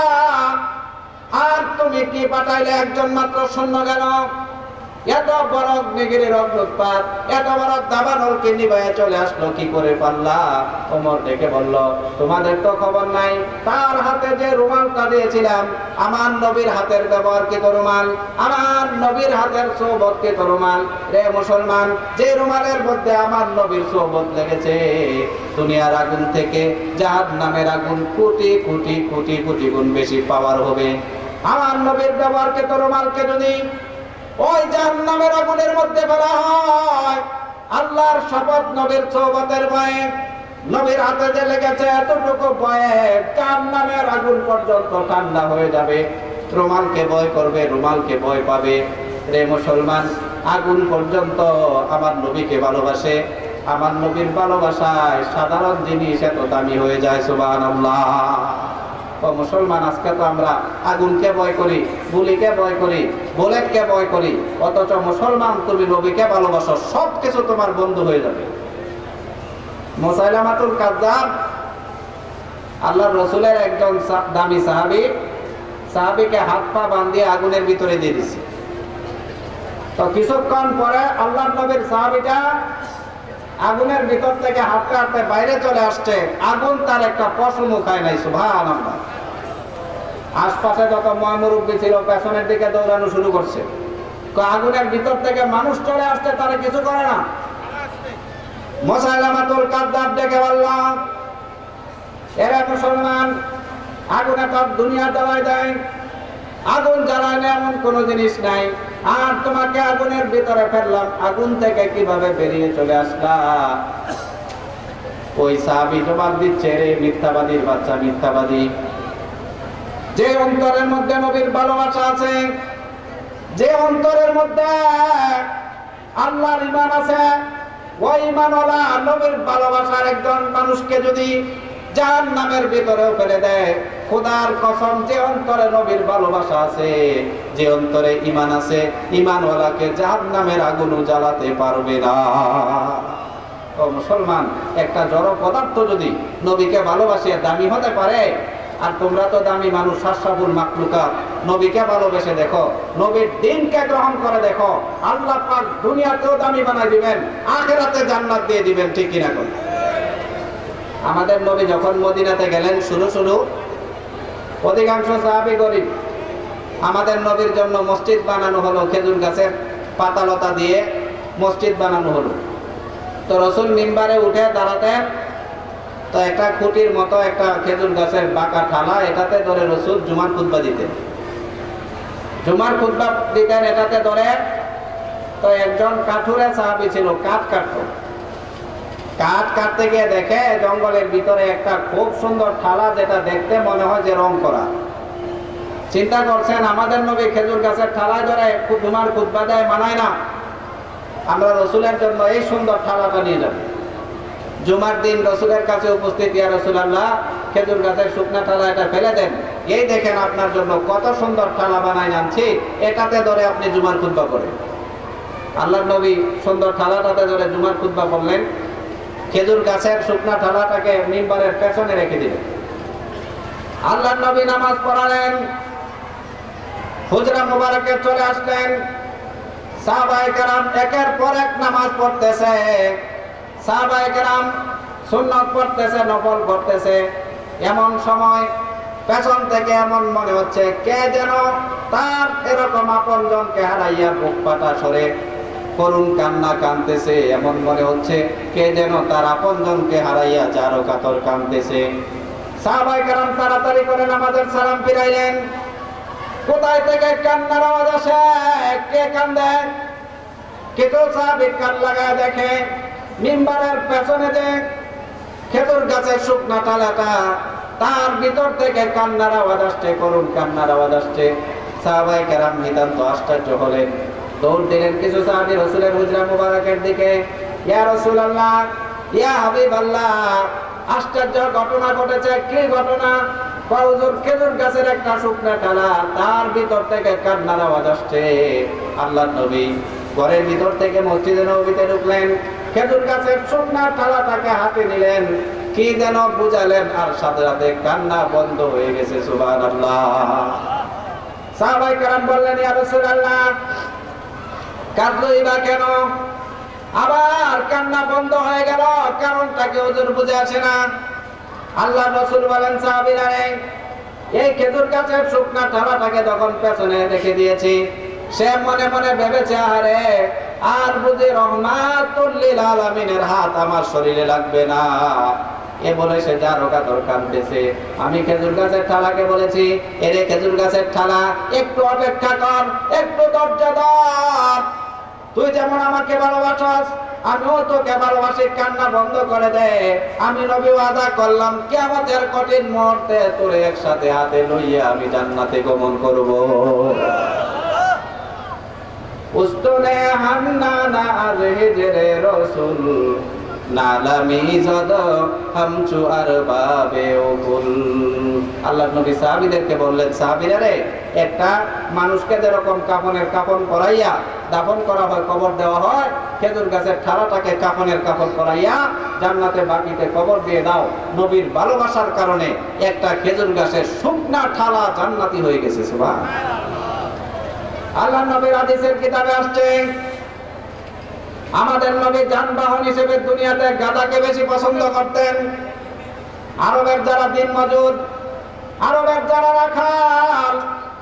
আর তুমি কি পাঠাইলে একজন মাত্র সৈন্য গেল? এত বড় অগ্নিগিরির অগ্নুৎপাত, এত বড় দাবানলকে নিভাইয়া চলে আসলো কি করে পারলা? ওমর ডেকে বলল, তোমাদের তো খবর নাই, তার হাতে যে রুমালটা দিয়েছিলাম, আমার নবীর হাতের ব্যবহারকৃত রুমাল, আমার নবীর হাতের সোবতকৃত রুমাল। রে মুসলমান, যে রুমালের মধ্যে আমার নবীর সোবত লেগেছে, দুনিয়ার আগুন থেকে জাহান্নামের আগুন কোটি কোটি কোটি কোটি গুণ বেশি পাওয়ার হবে। আমার নবীর ব্যবহারকৃত রুমালকে যদি ওই জাহান্নামের আগুনের মধ্যে ফেলা হয়, আল্লাহর শপথ, নবীর সোবতের ভয়ে, নবীর হাতে যে লেগেছে এতটুকু ভয়ে জাহান্নামের আগুন পর্যন্ত ঠান্ডা হয়ে যাবে। রুমালকে ভয় করবে, রুমালকে ভয় পাবে। রে মুসলমান, আগুন পর্যন্ত আমার নবীকে ভালোবাসে। আমার নবীর ভালোবাসায় সাধারণ জিনিস এত দামি হয়ে যায়। সুবহানাল্লাহ। ও মুসলমান, আজকে তো আমরা আগুনকে ভয় করি, গুলিকে ভয় করি, বুলেটকে ভয় করি, অথচ মুসলমান তুমি নবীকে ভালোবাসো, সব কিছু তোমার বন্ধু হয়ে যাবে। মুসাইলামাতুল কাযযাব আল্লাহর রাসূলের একজন দামি সাহাবী, সাহাবীকে হাত পা বাঁধিয়ে আগুনের ভিতরে দিয়ে দিয়েছে। তো কিছুক্ষণ পরে আল্লাহর নবীর সাহাবীটা আগুনের ভিতর থেকে হাঁটতে হাঁটতে বাইরে চলে আসছে। আগুন তার একটা পশমও খায় নাই। সুবহানাল্লাহ। আশপাশে যত মুরব্বী ছিল পেছনের দিকে দৌড়ানো শুরু করছে। আগুনের ভিতর থেকে মানুষ চলে আসছে, তারা কিছু করে না। মুসাইলামাতুল কাযযাব ডেকে বলল, এরা মুসলমান, আগুনে তো দুনিয়া জ্বালায় দেয়, আগুন জ্বালায় না এমন কোন জিনিস নাই। আর তোমাকে আগুনের ভিতরে ফেললাম, আগুন থেকে কিভাবে বেরিয়ে চলে আসলা? ওই সাহাবী জবাব দিচ্ছে, রে মিথ্যাবাদীর বাচ্চা, মিথ্যাবাদী। যে অন্তরের মধ্যে নবীর ভালোবাসা আছে, যে অন্তরের মধ্যে আল্লাহর ঈমান আছে, ওই ঈমানওয়ালা নবীর ভালোবাসার একজন মানুষকে যদি জাহান্নামের ভিতরেও ফেলে দেয়, খোদার কসম, যে অন্তরে নবীর ভালোবাসা আছে, যে অন্তরে ঈমান আছে, ঈমানওয়ালাকে জাহান্নামের আগুনও জ্বালাতে পারবে না। ও মুসলমান, একটা জড় পদার্থ যদি নবীকে ভালোবাসিয়ে দামি হতে পারে, আর তোমরা তো দামি মানুষ, আশরাফুল মাখলুকাত, নবীকে ভালোবেসে দেখো, নবীর দ্বীনকে গ্রহণ করে দেখো, আল্লাহ পাক দুনিয়াতেও দামি বানাই দিবেন, আখিরাতে জান্নাত দিয়ে দিবেন। ঠিক কিনা কোন? আমাদের নবী যখন মদিনাতে গেলেন, শুরু শুরু অধিকাংশ সাহাবী গরিব। আমাদের নবীর জন্য মসজিদ বানানো হলো, খেজুর গাছের পাতালতা দিয়ে মসজিদ বানানো হলো। তো রাসূল মিম্বারে উঠে দাঁড়াতেন, তো একটা খুঁটির মতো একটা খেজুর গাছের বাঁকা ঠালা, এটাতে ধরে রাসূল জুমার খুতবা দিতেন। জুমার খুতবা দিতেন এটাতে ধরে। তো একজন কাঠুরে সাহাবী ছিল, কাঠ কাটতো। কাঠ কাটতে গিয়ে দেখে জঙ্গলের ভিতরে একটা খুব সুন্দর ঠালা, যেটা দেখতে মনে হয় যে রং করা। চিন্তা করছেন, আমাদের নবী খেজুর গাছের ঠালায় ধরে জুমার খুতবা দেয়, মানায় না, আমরা রাসূলের জন্য এই সুন্দর ঠালাটা নিয়ে যাব। জুমার দিন রাসূলের কাছে উপস্থিত, ইয়া রাসূলুল্লাহ, খেজুর গাছের শুকনা ঠালা এটা ফেলে দেন, এই দেখেন আপনার জন্য কত সুন্দর ঠালা বানাই আনছি, এটাতে ধরে আপনি জুমার খুতবা করেন। আল্লাহর নবী সুন্দর ঠালাটাতে ধরে জুমার খুতবা করলেন। খেজুর গাছের শুকনা ঠালাটাকে মিম্বারের পেছনে রেখে দিলেন। আল্লাহর নবী নামাজ পড়ালেন, হুজরা মুবারকে চলে আসলেন। সাহাবায়ে কেরাম একের পর এক নামাজ পড়তেছে, সাহাবায়ে কেরাম সুন্নাত পড়তেছে, নফল পড়তেছে। এমন সময় পেছন থেকে এমন মনে হচ্ছে কে যেন তার এরকম আপনজনকে হারাইয়া বুক পাটা সরে করুণ কান্না কাঁদতেছে। এমন মনে হচ্ছে কে যেন তার আপনজনকে হারাইয়া জারো কাতর কাঁদতেছে। সাহাবায়ে কেরাম তাড়াতাড়ি করে নামাজের সালাম ফিরাইলেন। কোথায় থেকে কান্নার আওয়াজ আসে, কে কান্দে? কিছু সাহাবী কান লাগায় দেখে মিম্বারের পেছনে যে খেজুর গাছের শুকনা ঠালাটা, তার ভিতর থেকে কান্নার আওয়াজ আসছে, করুণ কান্নার আওয়াজ আসছে। সাহাবায়ে কেরাম নিতান্ত আশ্চর্য হলেন, দৌড় দিলেন কিছু সাহাবী রাসূলের হুজরা মুবারকের দিকে। ইয়া রাসূলুল্লাহ, ইয়া হাবিবাল্লাহ, আশ্চর্য ঘটনা ঘটেছে। কি ঘটনা? হুজুর, খেজুর গাছের একটা শুকনা ডালা, তার ভিতর থেকে কান্নার আওয়াজ আসছে। আল্লাহর নবী ঘরের ভিতর থেকে মসজিদে নববীতে ঢুকলেন, খেজুর গাছের শুকনা ডালাটাকে হাতে নিলেন, কি যেন বুঝালেন, আর সাথে সাথে কান্না বন্ধ হয়ে গেছে। সুবহানাল্লাহ। সাহাবায়ে কেরাম বললেন, ইয়া রাসূলুল্লাহ, কাঁদলই বা কেন? আবার কান্না বন্ধ হয়ে গেল, কারণটা কি হুজুর বুঝে আসে না? আল্লাহ রাসূল বলেন, সাহাবীরা, এই খেজুর গাছের শুকনা ডালাটাকে যখন পেছনে রেখে দিয়েছি, সে মনে মনে ভেবেছে, আরে আর বুঝি রহমাতুল লিল আলামিনের হাত আমার শরীরে লাগবে না। এ বলে সে যার কাতর কাঁদতেছে। আমি খেজুর গাছের ঠালাকে বলেছি, এরে খেজুর গাছের ঠালা, একটু অপেক্ষা কর, একটু ধৈর্য ধর। তুই যেমন আমাকে ভালোবাসস, আমিও তোকে ভালোবাসি, কান্না বন্ধ করে দে। আমি নবী ওয়াদা করলাম, কিয়ামতের কঠিন মুহূর্তে তোরে একসাথে হাতে লইয়া আমি জান্নাতে গমন করব। উস্তনে হান্নানা আজ হিজরে রাসূল, নালামি জদ হামচু আর বাবে ওকুল। আল্লাহর নবী সাহাবীদেরকে বললেন, সাহাবীরা রে, একটা মানুষকে যেরকম কাফনের কাফন পরাইয়া দাফন করা হয়, কবর দেওয়া হয়, খেজুর গাছের ঠালাটাকে কাফনের কাফন পরাইয়া জান্নাতে বাকিতে কবর দিয়ে দাও। নবীর ভালোবাসার কারণে একটা খেজুর গাছের শুকনা ঠালা জান্নাতি হয়ে গেছে। সুবহানাল্লাহ। আল্লাহর নবীর হাদিসের কিতাবে আসছে, আমাদের নবী যানবাহন হিসেবে দুনিয়াতে গাধাকে বেশি পছন্দ করতেন। আরবের যারা দিন মজুর, আরবের যারা রাখাল,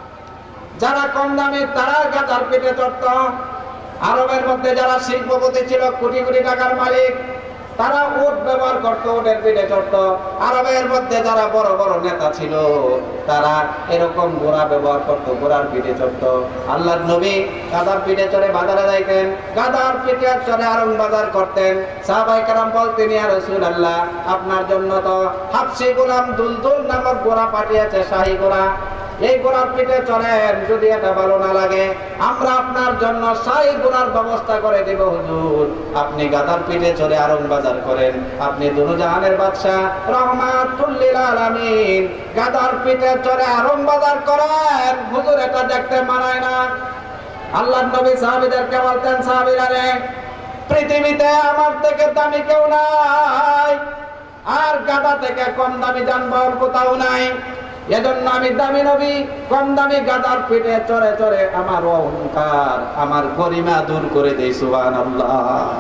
যারা কম দামি, তারা গাধার পিঠে চড়ত। আরবের মধ্যে যারা শিল্পপতি ছিল, কোটি কোটি টাকার মালিক, তারা উট ব্যবহার করতো, উটের পিঠে চড়তো। আরবের মধ্যে যারা বড় বড় নেতা ছিল, তারা এরকম ঘোড়া ব্যবহার করতো, ঘোড়ার পিঠে চড়তো। আল্লাহর নবী গাধার পিঠে চড়ে বাজারে যাইতেন, গাধার পিঠে চড়ে আরং বাজার করতেন। সাহাবায়ে কেরাম বলতেন, ইয়া রাসূলুল্লাহ, আপনার জন্য তো হাবশী গোলাম দুলদুল নামক ঘোড়া পাঠিয়েছে, শাহী ঘোড়া। এই ঘোড়ার পিঠে চড়েন, যদি এটা ভালো না লাগে আমরা আপনার জন্য শাহী ঘোড়ার ব্যবস্থা করে দেব। হুজুর, আপনি গাধার পিঠে চড়ে আরং বাজার করেন, আপনি দুনিয়ার বাদশা রহমাতুল লিল আলামিন, গাধার পিঠে চড়ে আরং বাজার করেন। হুজুর, এটা দেখতে মানায় না। আল্লাহর নবী সাহাবীদেরকে বলতেন, সাহাবীরা রে, পৃথিবীতে আমার থেকে দামি কেউ নাই, আর গাধা থেকে কম দামি যানবাহন কোথাও নাই। এজন্য আমি দামি নবী কম দামি গাধার পিঠে চড়ে চড়ে আমার অহংকার, আমার গরিমা দূর করে দেই। সুবহানাল্লাহ।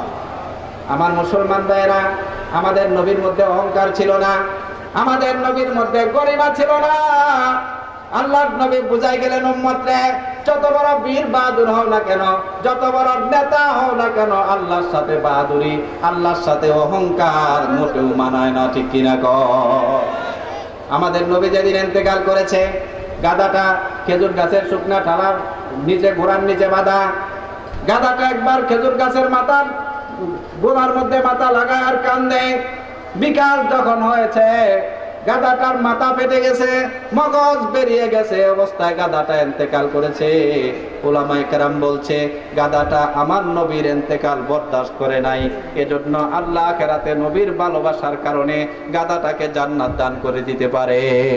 আমার মুসলমান ভাইরা, আমাদের নবীর মধ্যে অহংকার ছিল না, আমাদের নবীর মধ্যে গরিমা ছিল না। আল্লাহর নবী বুঝাই গেলেন উম্মতরে, যত বড় বীর বাহাদুর হও না কেন, যত বড় নেতা হও না কেন, আল্লাহর সাথে বাহাদুরি, আল্লাহর সাথে অহংকার মোটেও মানায় না। ঠিক কিনা কও? আমাদের নবী যেদিন ইন্তেকাল করেছে, গাধাটা খেজুর গাছের শুকনা ঠালার নিচে, ঘোড়ার নিচে বাঁধা। গাধাটা একবার খেজুর গাছের মাথার গোড়ার মধ্যে মাথা লাগায় আর কান্দে। বিকাল যখন হয়েছে, গাধাটার মাথা ফেটে গেছে, মগজ বেরিয়ে গেছে, অবস্থায় গাধাটা ইন্তেকাল করেছে। উলামায়ে কেরাম বলছে, গাধাটা আমার নবীর ইন্তেকাল বরদাস্ত করে নাই, এজন্য আল্লাহ আখিরাতে নবীর ভালোবাসার কারণে গাধাটাকে জান্নাত দান করে দিতে পারে।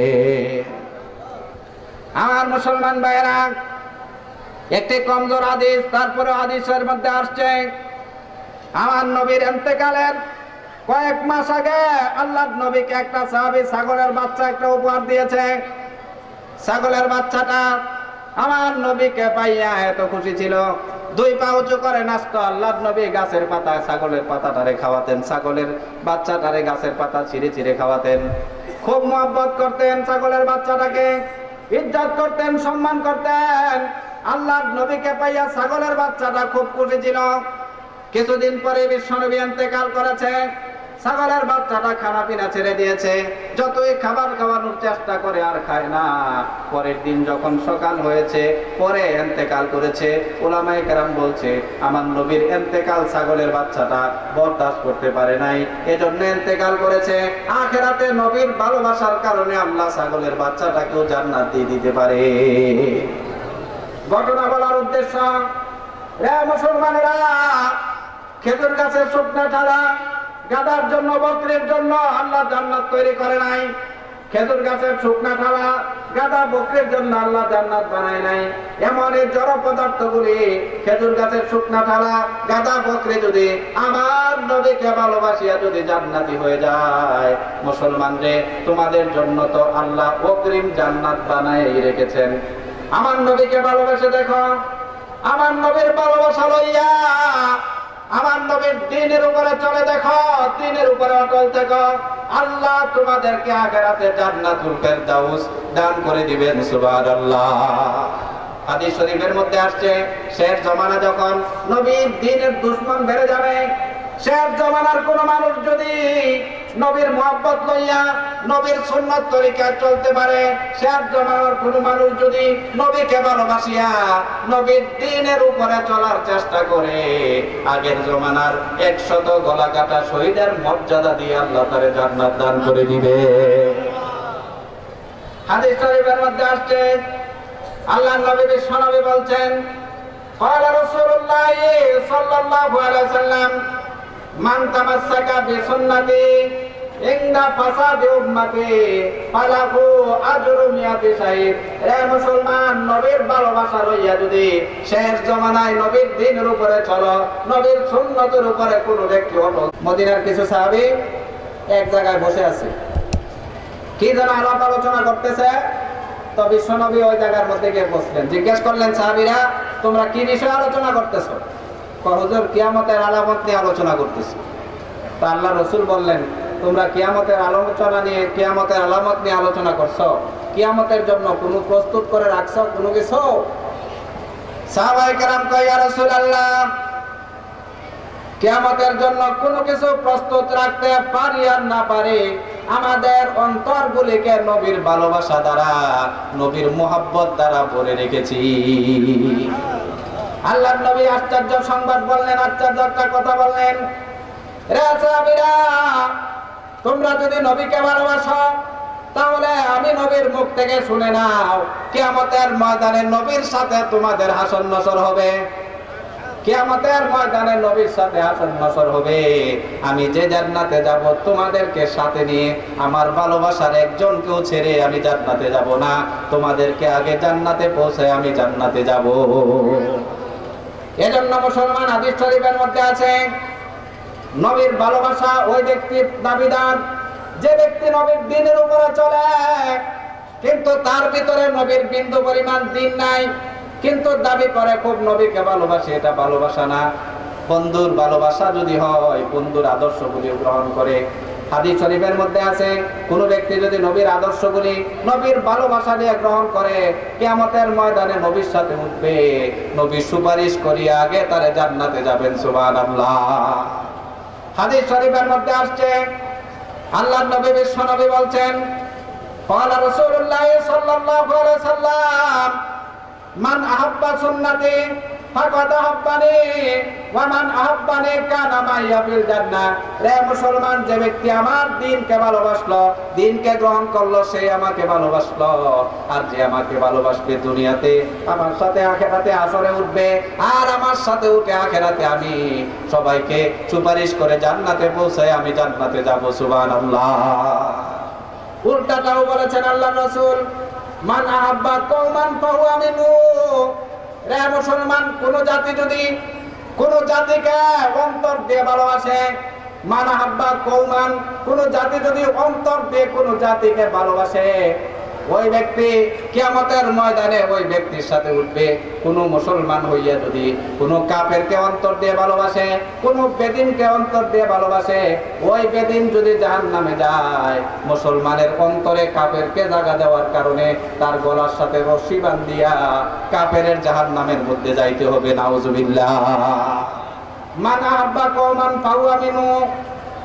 আমার মুসলমান ভাইয়েরা, একটি কমজোর হাদিস, তারপরে হাদিসের মধ্যে আসছে, আমার নবীর ইন্তেকালের কয়েক মাস আগে আল্লাহর নবীকে একটা সাহাবী ছাগলের বাচ্চা একটা উপহার দিয়েছে। ছাগলের বাচ্চাটা আমার নবীকে পাইয়া এত খুশি ছিল, দুই পা উঁচু করে নাচতো। আল্লাহর নবী গাছের পাতা, ছাগলের পাতাটারে খাওয়াতেন, ছাগলের বাচ্চাটারে গাছের পাতা ছিঁড়ে ছিঁড়ে খাওয়াতেন। খুব মহব্বত করতেন ছাগলের বাচ্চাটাকে, ইজ্জত করতেন, সম্মান করতেন। আল্লাহর নবীকে পাইয়া ছাগলের বাচ্চাটা খুব খুশি ছিল। কিছুদিন পরে বিশ্বনবী ইন্তেকাল করেছে। ছাগলের বাচ্চাটা খানা পিনা ছেড়ে দিয়েছে, যতই খাবার খাওয়ানোর চেষ্টা করে আর খায় না। পরের দিন যখন সকাল হয়েছে, পরে ইন্তেকাল করেছে। উলামায়ে কেরাম বলছে আমার নবীর ইন্তেকাল ছাগলের বাচ্চাটা বরদাস্ত করতে পারে নাই, এজন্য ইন্তেকাল করেছে। আখিরাতে নবীর ভালোবাসার কারণে আল্লাহ ছাগলের বাচ্চাটাকেও জান্নাত দিয়ে দিতে পারে। ঘটনা বলার উদ্দেশ্য, রে মুসলমানেরা, খেজুর গাছের শুকনা ঠালা গাদার জন্য, বকরির জন্য আল্লাহ জান্নাত তৈরি করে নাই। খেজুর গাছের শুকনা ঠালা গাদা বকরির জন্য আল্লাহ জান্নাত বানায় নাই। এমন এই জড় পদার্থগুলি, খেজুর গাছের শুকনা ঠালা গাদা বকরি যদি আমার নবীকে ভালোবাসিয়া যদি জান্নাতি হয়ে যায়, মুসলমান রে, তোমাদের জন্য তো আল্লাহ অগ্রিম জান্নাত বানায় রেখেছেন। আমার নবীকে ভালোবেসে দেখো, আমার নবীর ভালোবাসা লইয়া আমার নবীর দ্বীনের উপরে চলে দেখো, দ্বীনের উপরে অটল থেকো, আল্লাহ তোমাদেরকে আখিরাতে জান্নাতুল ফেরদাউস দান করে দিবেন। সুবহানাল্লাহ। হাদিস শরীফের মধ্যে আসছে, শেষ জামানা যখন নবীর দ্বীনের দুশমন বেড়ে যাবে, শেষ জামানার কোন মানুষ যদি নবীর মহব্বত লইয়া নবীর সুন্নাত তরিকায় চলতে পারে, শেষ জামানার কোন মানুষ যদি নবীকে ভালোবাসিয়া নবীর দ্বীনের উপরে চলার চেষ্টা করে, আগের জামানার একশত গলা কাটা শহীদের মর্যাদা দিয়ে আল্লাহ তারে জান্নাত দান করে দিবে। হাদিস শরীফের মধ্যে আসছে, আল্লাহর নবী বিশ্বনবী বলছেন, ক্বালা রাসূলুল্লাহ সাল্লাল্লাহু আলাইহি ওয়াসাল্লাম, মান তামাসসাকা বিসুন্নতি ইনদা ফাসাদি উম্মতি ফালাহু আজরু মিয়াতি শাহীদ। রে মুসলমান, নবীর ভালোবাসা লইয়া যদি শেষ জামানায় নবীর দ্বীনের উপরে চলো, নবীর সুন্নতের উপরে কোন ব্যক্তি অটল। মদিনার কিছু সাহাবী এক জায়গায় বসে আছে, কি যেন আলাপ আলোচনা করতেছে, তো বিশ্বনবী ওই জায়গার মধ্যে গিয়ে বসলেন। জিজ্ঞেস করলেন, সাহাবীরা তোমরা কি বিষয়ে আলোচনা করতেছো? হুজুর কিয়ামতের আলামত নিয়ে আলোচনা করতেছি। তো আল্লাহ রাসূল বললেন, তোমরা কিয়ামতের আলোচনা নিয়ে কিয়ামতের আলামত নিয়ে আলোচনা করছো, কিয়ামতের জন্য কোনো প্রস্তুত করে রাখছো কোনো কিছু? সাহাবায়ে কেরাম কয়, ইয়া রাসূলুল্লাহ, কিয়ামতের জন্য কোনো কিছু প্রস্তুত রাখতে পারি আর না পারি, আমাদের অন্তরগুলিকে নবীর ভালোবাসা দ্বারা, নবীর মুহাব্বত দ্বারা ভরে রেখেছি। আল্লাহর নবী আশ্চর্য সংবাদ বললেন, আশ্চর্য একটা কথা বললেন, রে সাহাবীরা, তোমরা যদি নবীকে ভালোবাসো তাহলে আমি নবীর মুখ থেকে শুনে নাও, কিয়ামতের ময়দানে নবীর সাথে তোমাদের হাসর নসর হবে। কিয়ামতের ময়দানে নবীর সাথে হাসর নসর হবে। আমি যে জান্নাতে যাব তোমাদেরকে সাথে নিয়ে, আমার ভালোবাসার একজনকেও ছেড়ে আমি জান্নাতে যাব না, তোমাদেরকে আগে জান্নাতে পৌঁছে আমি জান্নাতে যাব। এজন্য মুসলমান, হাদিস শরীফের মধ্যে আছে, নবীর ভালোবাসা ওই ব্যক্তির দাবিদার যে ব্যক্তি নবীর দ্বীনের উপরে চলে, কিন্তু তার ভিতরে নবীর বিন্দু পরিমাণ দ্বীন নাই, কিন্তু দাবি করে খুব নবীকে ভালোবাসে। এটা ভালোবাসা না। বন্ধুর ভালোবাসা যদি হয়, বন্ধুর আদর্শগুলি গ্রহণ করে। হাদিস শরীফের মধ্যে আছে, কোন ব্যক্তি যদি নবীর আদর্শগুলি, নবীর ভালোবাসা নিয়ে গ্রহণ করে, কিয়ামতের ময়দানে নবীর সাথে উঠবে, নবী সুপারিশ করিয়া আগে তারে জান্নাতে যাবেন। সুবহানাল্লাহ। হাদিস শরীফের মধ্যে আসছে, আল্লাহর নবী বিশ্বনবী বলছেন, ক্বালা রাসূলুল্লাহ সাল্লাল্লাহু আলাইহি ওয়াসাল্লাম, মান আহাব্বা সুন্নতি ফাকাদ আহাব্বানি ওয়া মান আহাব্বানি কানা মাইয়া ফিল জান্নাহ। রে মুসলমান, যে ব্যক্তি আমার দ্বীনকে ভালোবাসলো, দ্বীনকে গ্রহণ করলো, সে আমাকে ভালোবাসলো। আর যে আমাকে ভালোবাসবে দুনিয়াতে, আমার সাথে আখিরাতে আসরে উঠবে, আর আমার সাথে উঠে আখিরাতে আমি সবাইকে সুপারিশ করে জান্নাতে পৌঁছায় আমি জান্নাতে যাব। সুবহানাল্লাহ। উল্টাটাও বলেছেন আল্লাহর রাসূল, মান আহাব্বা কওমান ফাহুয়া মিনহু। রে মুসলমান, কোন জাতি যদি কোন জাতিকে অন্তর দিয়ে ভালোবাসে, মান আহাব্বা কওমান, কোন জাতি যদি অন্তর দিয়ে কোন জাতিকে ভালোবাসে, ওই ব্যক্তি কিয়ামতের ময়দানে ওই ব্যক্তির সাথে উঠবে। কোন মুসলমান হইয়া যদি কোন কাফেরকে অন্তর দিয়ে ভালোবাসে, কোন বেদিনকে অন্তর দিয়ে ভালোবাসে, ওই বেদিন যদি জাহান্নামে যায়, মুসলমানের অন্তরে কাফেরকে জায়গা দেওয়ার কারণে তার গলার সাথে রশি বান্ধিয়া কাফেরের জাহান্নামের মধ্যে যাইতে হবে। নাউজুবিল্লাহ। মান আহাব্বা কওমান ফাহুয়া মিনহু।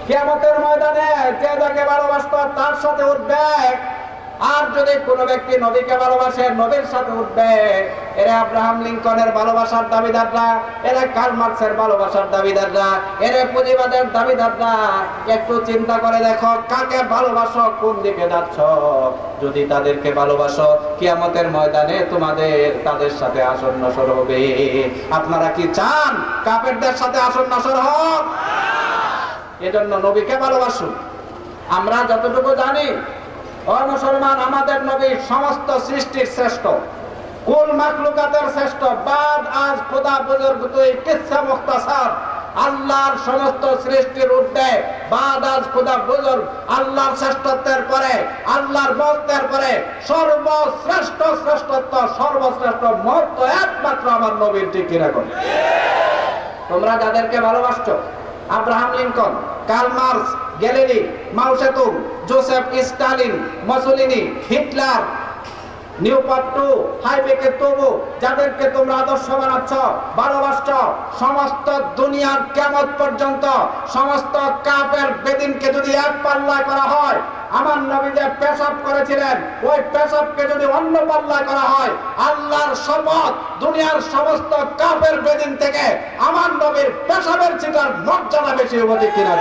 কিয়ামতের ময়দানে যে যাকে ভালোবাসত তার সাথে উঠবে, আর যদি কোনো ব্যক্তি নবীকে ভালোবাসে নবীর সাথে উঠবে। এরা আব্রাহাম লিঙ্কনের ভালোবাসার দাবিদাররা, এরা কার্ল মার্কসের ভালোবাসার দাবিদাররা, এরা পুঁজিবাদের দাবিদাররা। একটু চিন্তা করে দেখো কাকে ভালোবাসো, কোন দিকে যাচ্ছ। যদি তাদেরকে ভালোবাসো কিয়ামতের ময়দানে তোমাদের তাদের সাথে আসন নসর হবে। আপনারা কি চান কাফেরদের সাথে আসন নসর হোক? এজন্য নবীকে ভালোবাসুন। আমরা যতটুকু জানি, ও মুসলমান, আমাদের নবী সমস্ত সৃষ্টির শ্রেষ্ঠ, কুল মাখলুকাতের শ্রেষ্ঠ। বাদ আজ খোদা বুজুর্গ তুই কিসসা মুখতাসার, আল্লাহর সমস্ত সৃষ্টির ঊর্ধ্বে বাদ আজ খোদা বুজুর্গ। আল্লাহর শ্রেষ্ঠত্বের পরে, আল্লাহর মহত্বের পরে সর্বশ্রেষ্ঠ শ্রেষ্ঠত্ব, সর্বশ্রেষ্ঠ মহত্ব একমাত্র আমার নবীর। ঠিক কিরকম? তোমরা যাদেরকে ভালোবাসছো, Abraham Lincoln, Karl Marx, Galilei, Mao Zedong, Joseph Stalin, Mussolini, Hitler, নিউপাট্টু, হাইবেকে তবু যাদেরকে তোমরা আদর্শ বানাচ্ছ, ভালোবাসছ, সমস্ত দুনিয়ার কিয়ামত পর্যন্ত সমস্ত কাফের বেদিনকে যদি এক পাল্লায় করা হয়, আমার নবী যে পেশাব করেছিলেন ওই পেশাবকে যদি অন্য পাল্লায় করা হয়, আল্লাহর শপথ দুনিয়ার সমস্ত কাফের বেদিন থেকে আমার নবীর পেশাবের ছিটার মর্যাদা বেশি হবে। কিনা?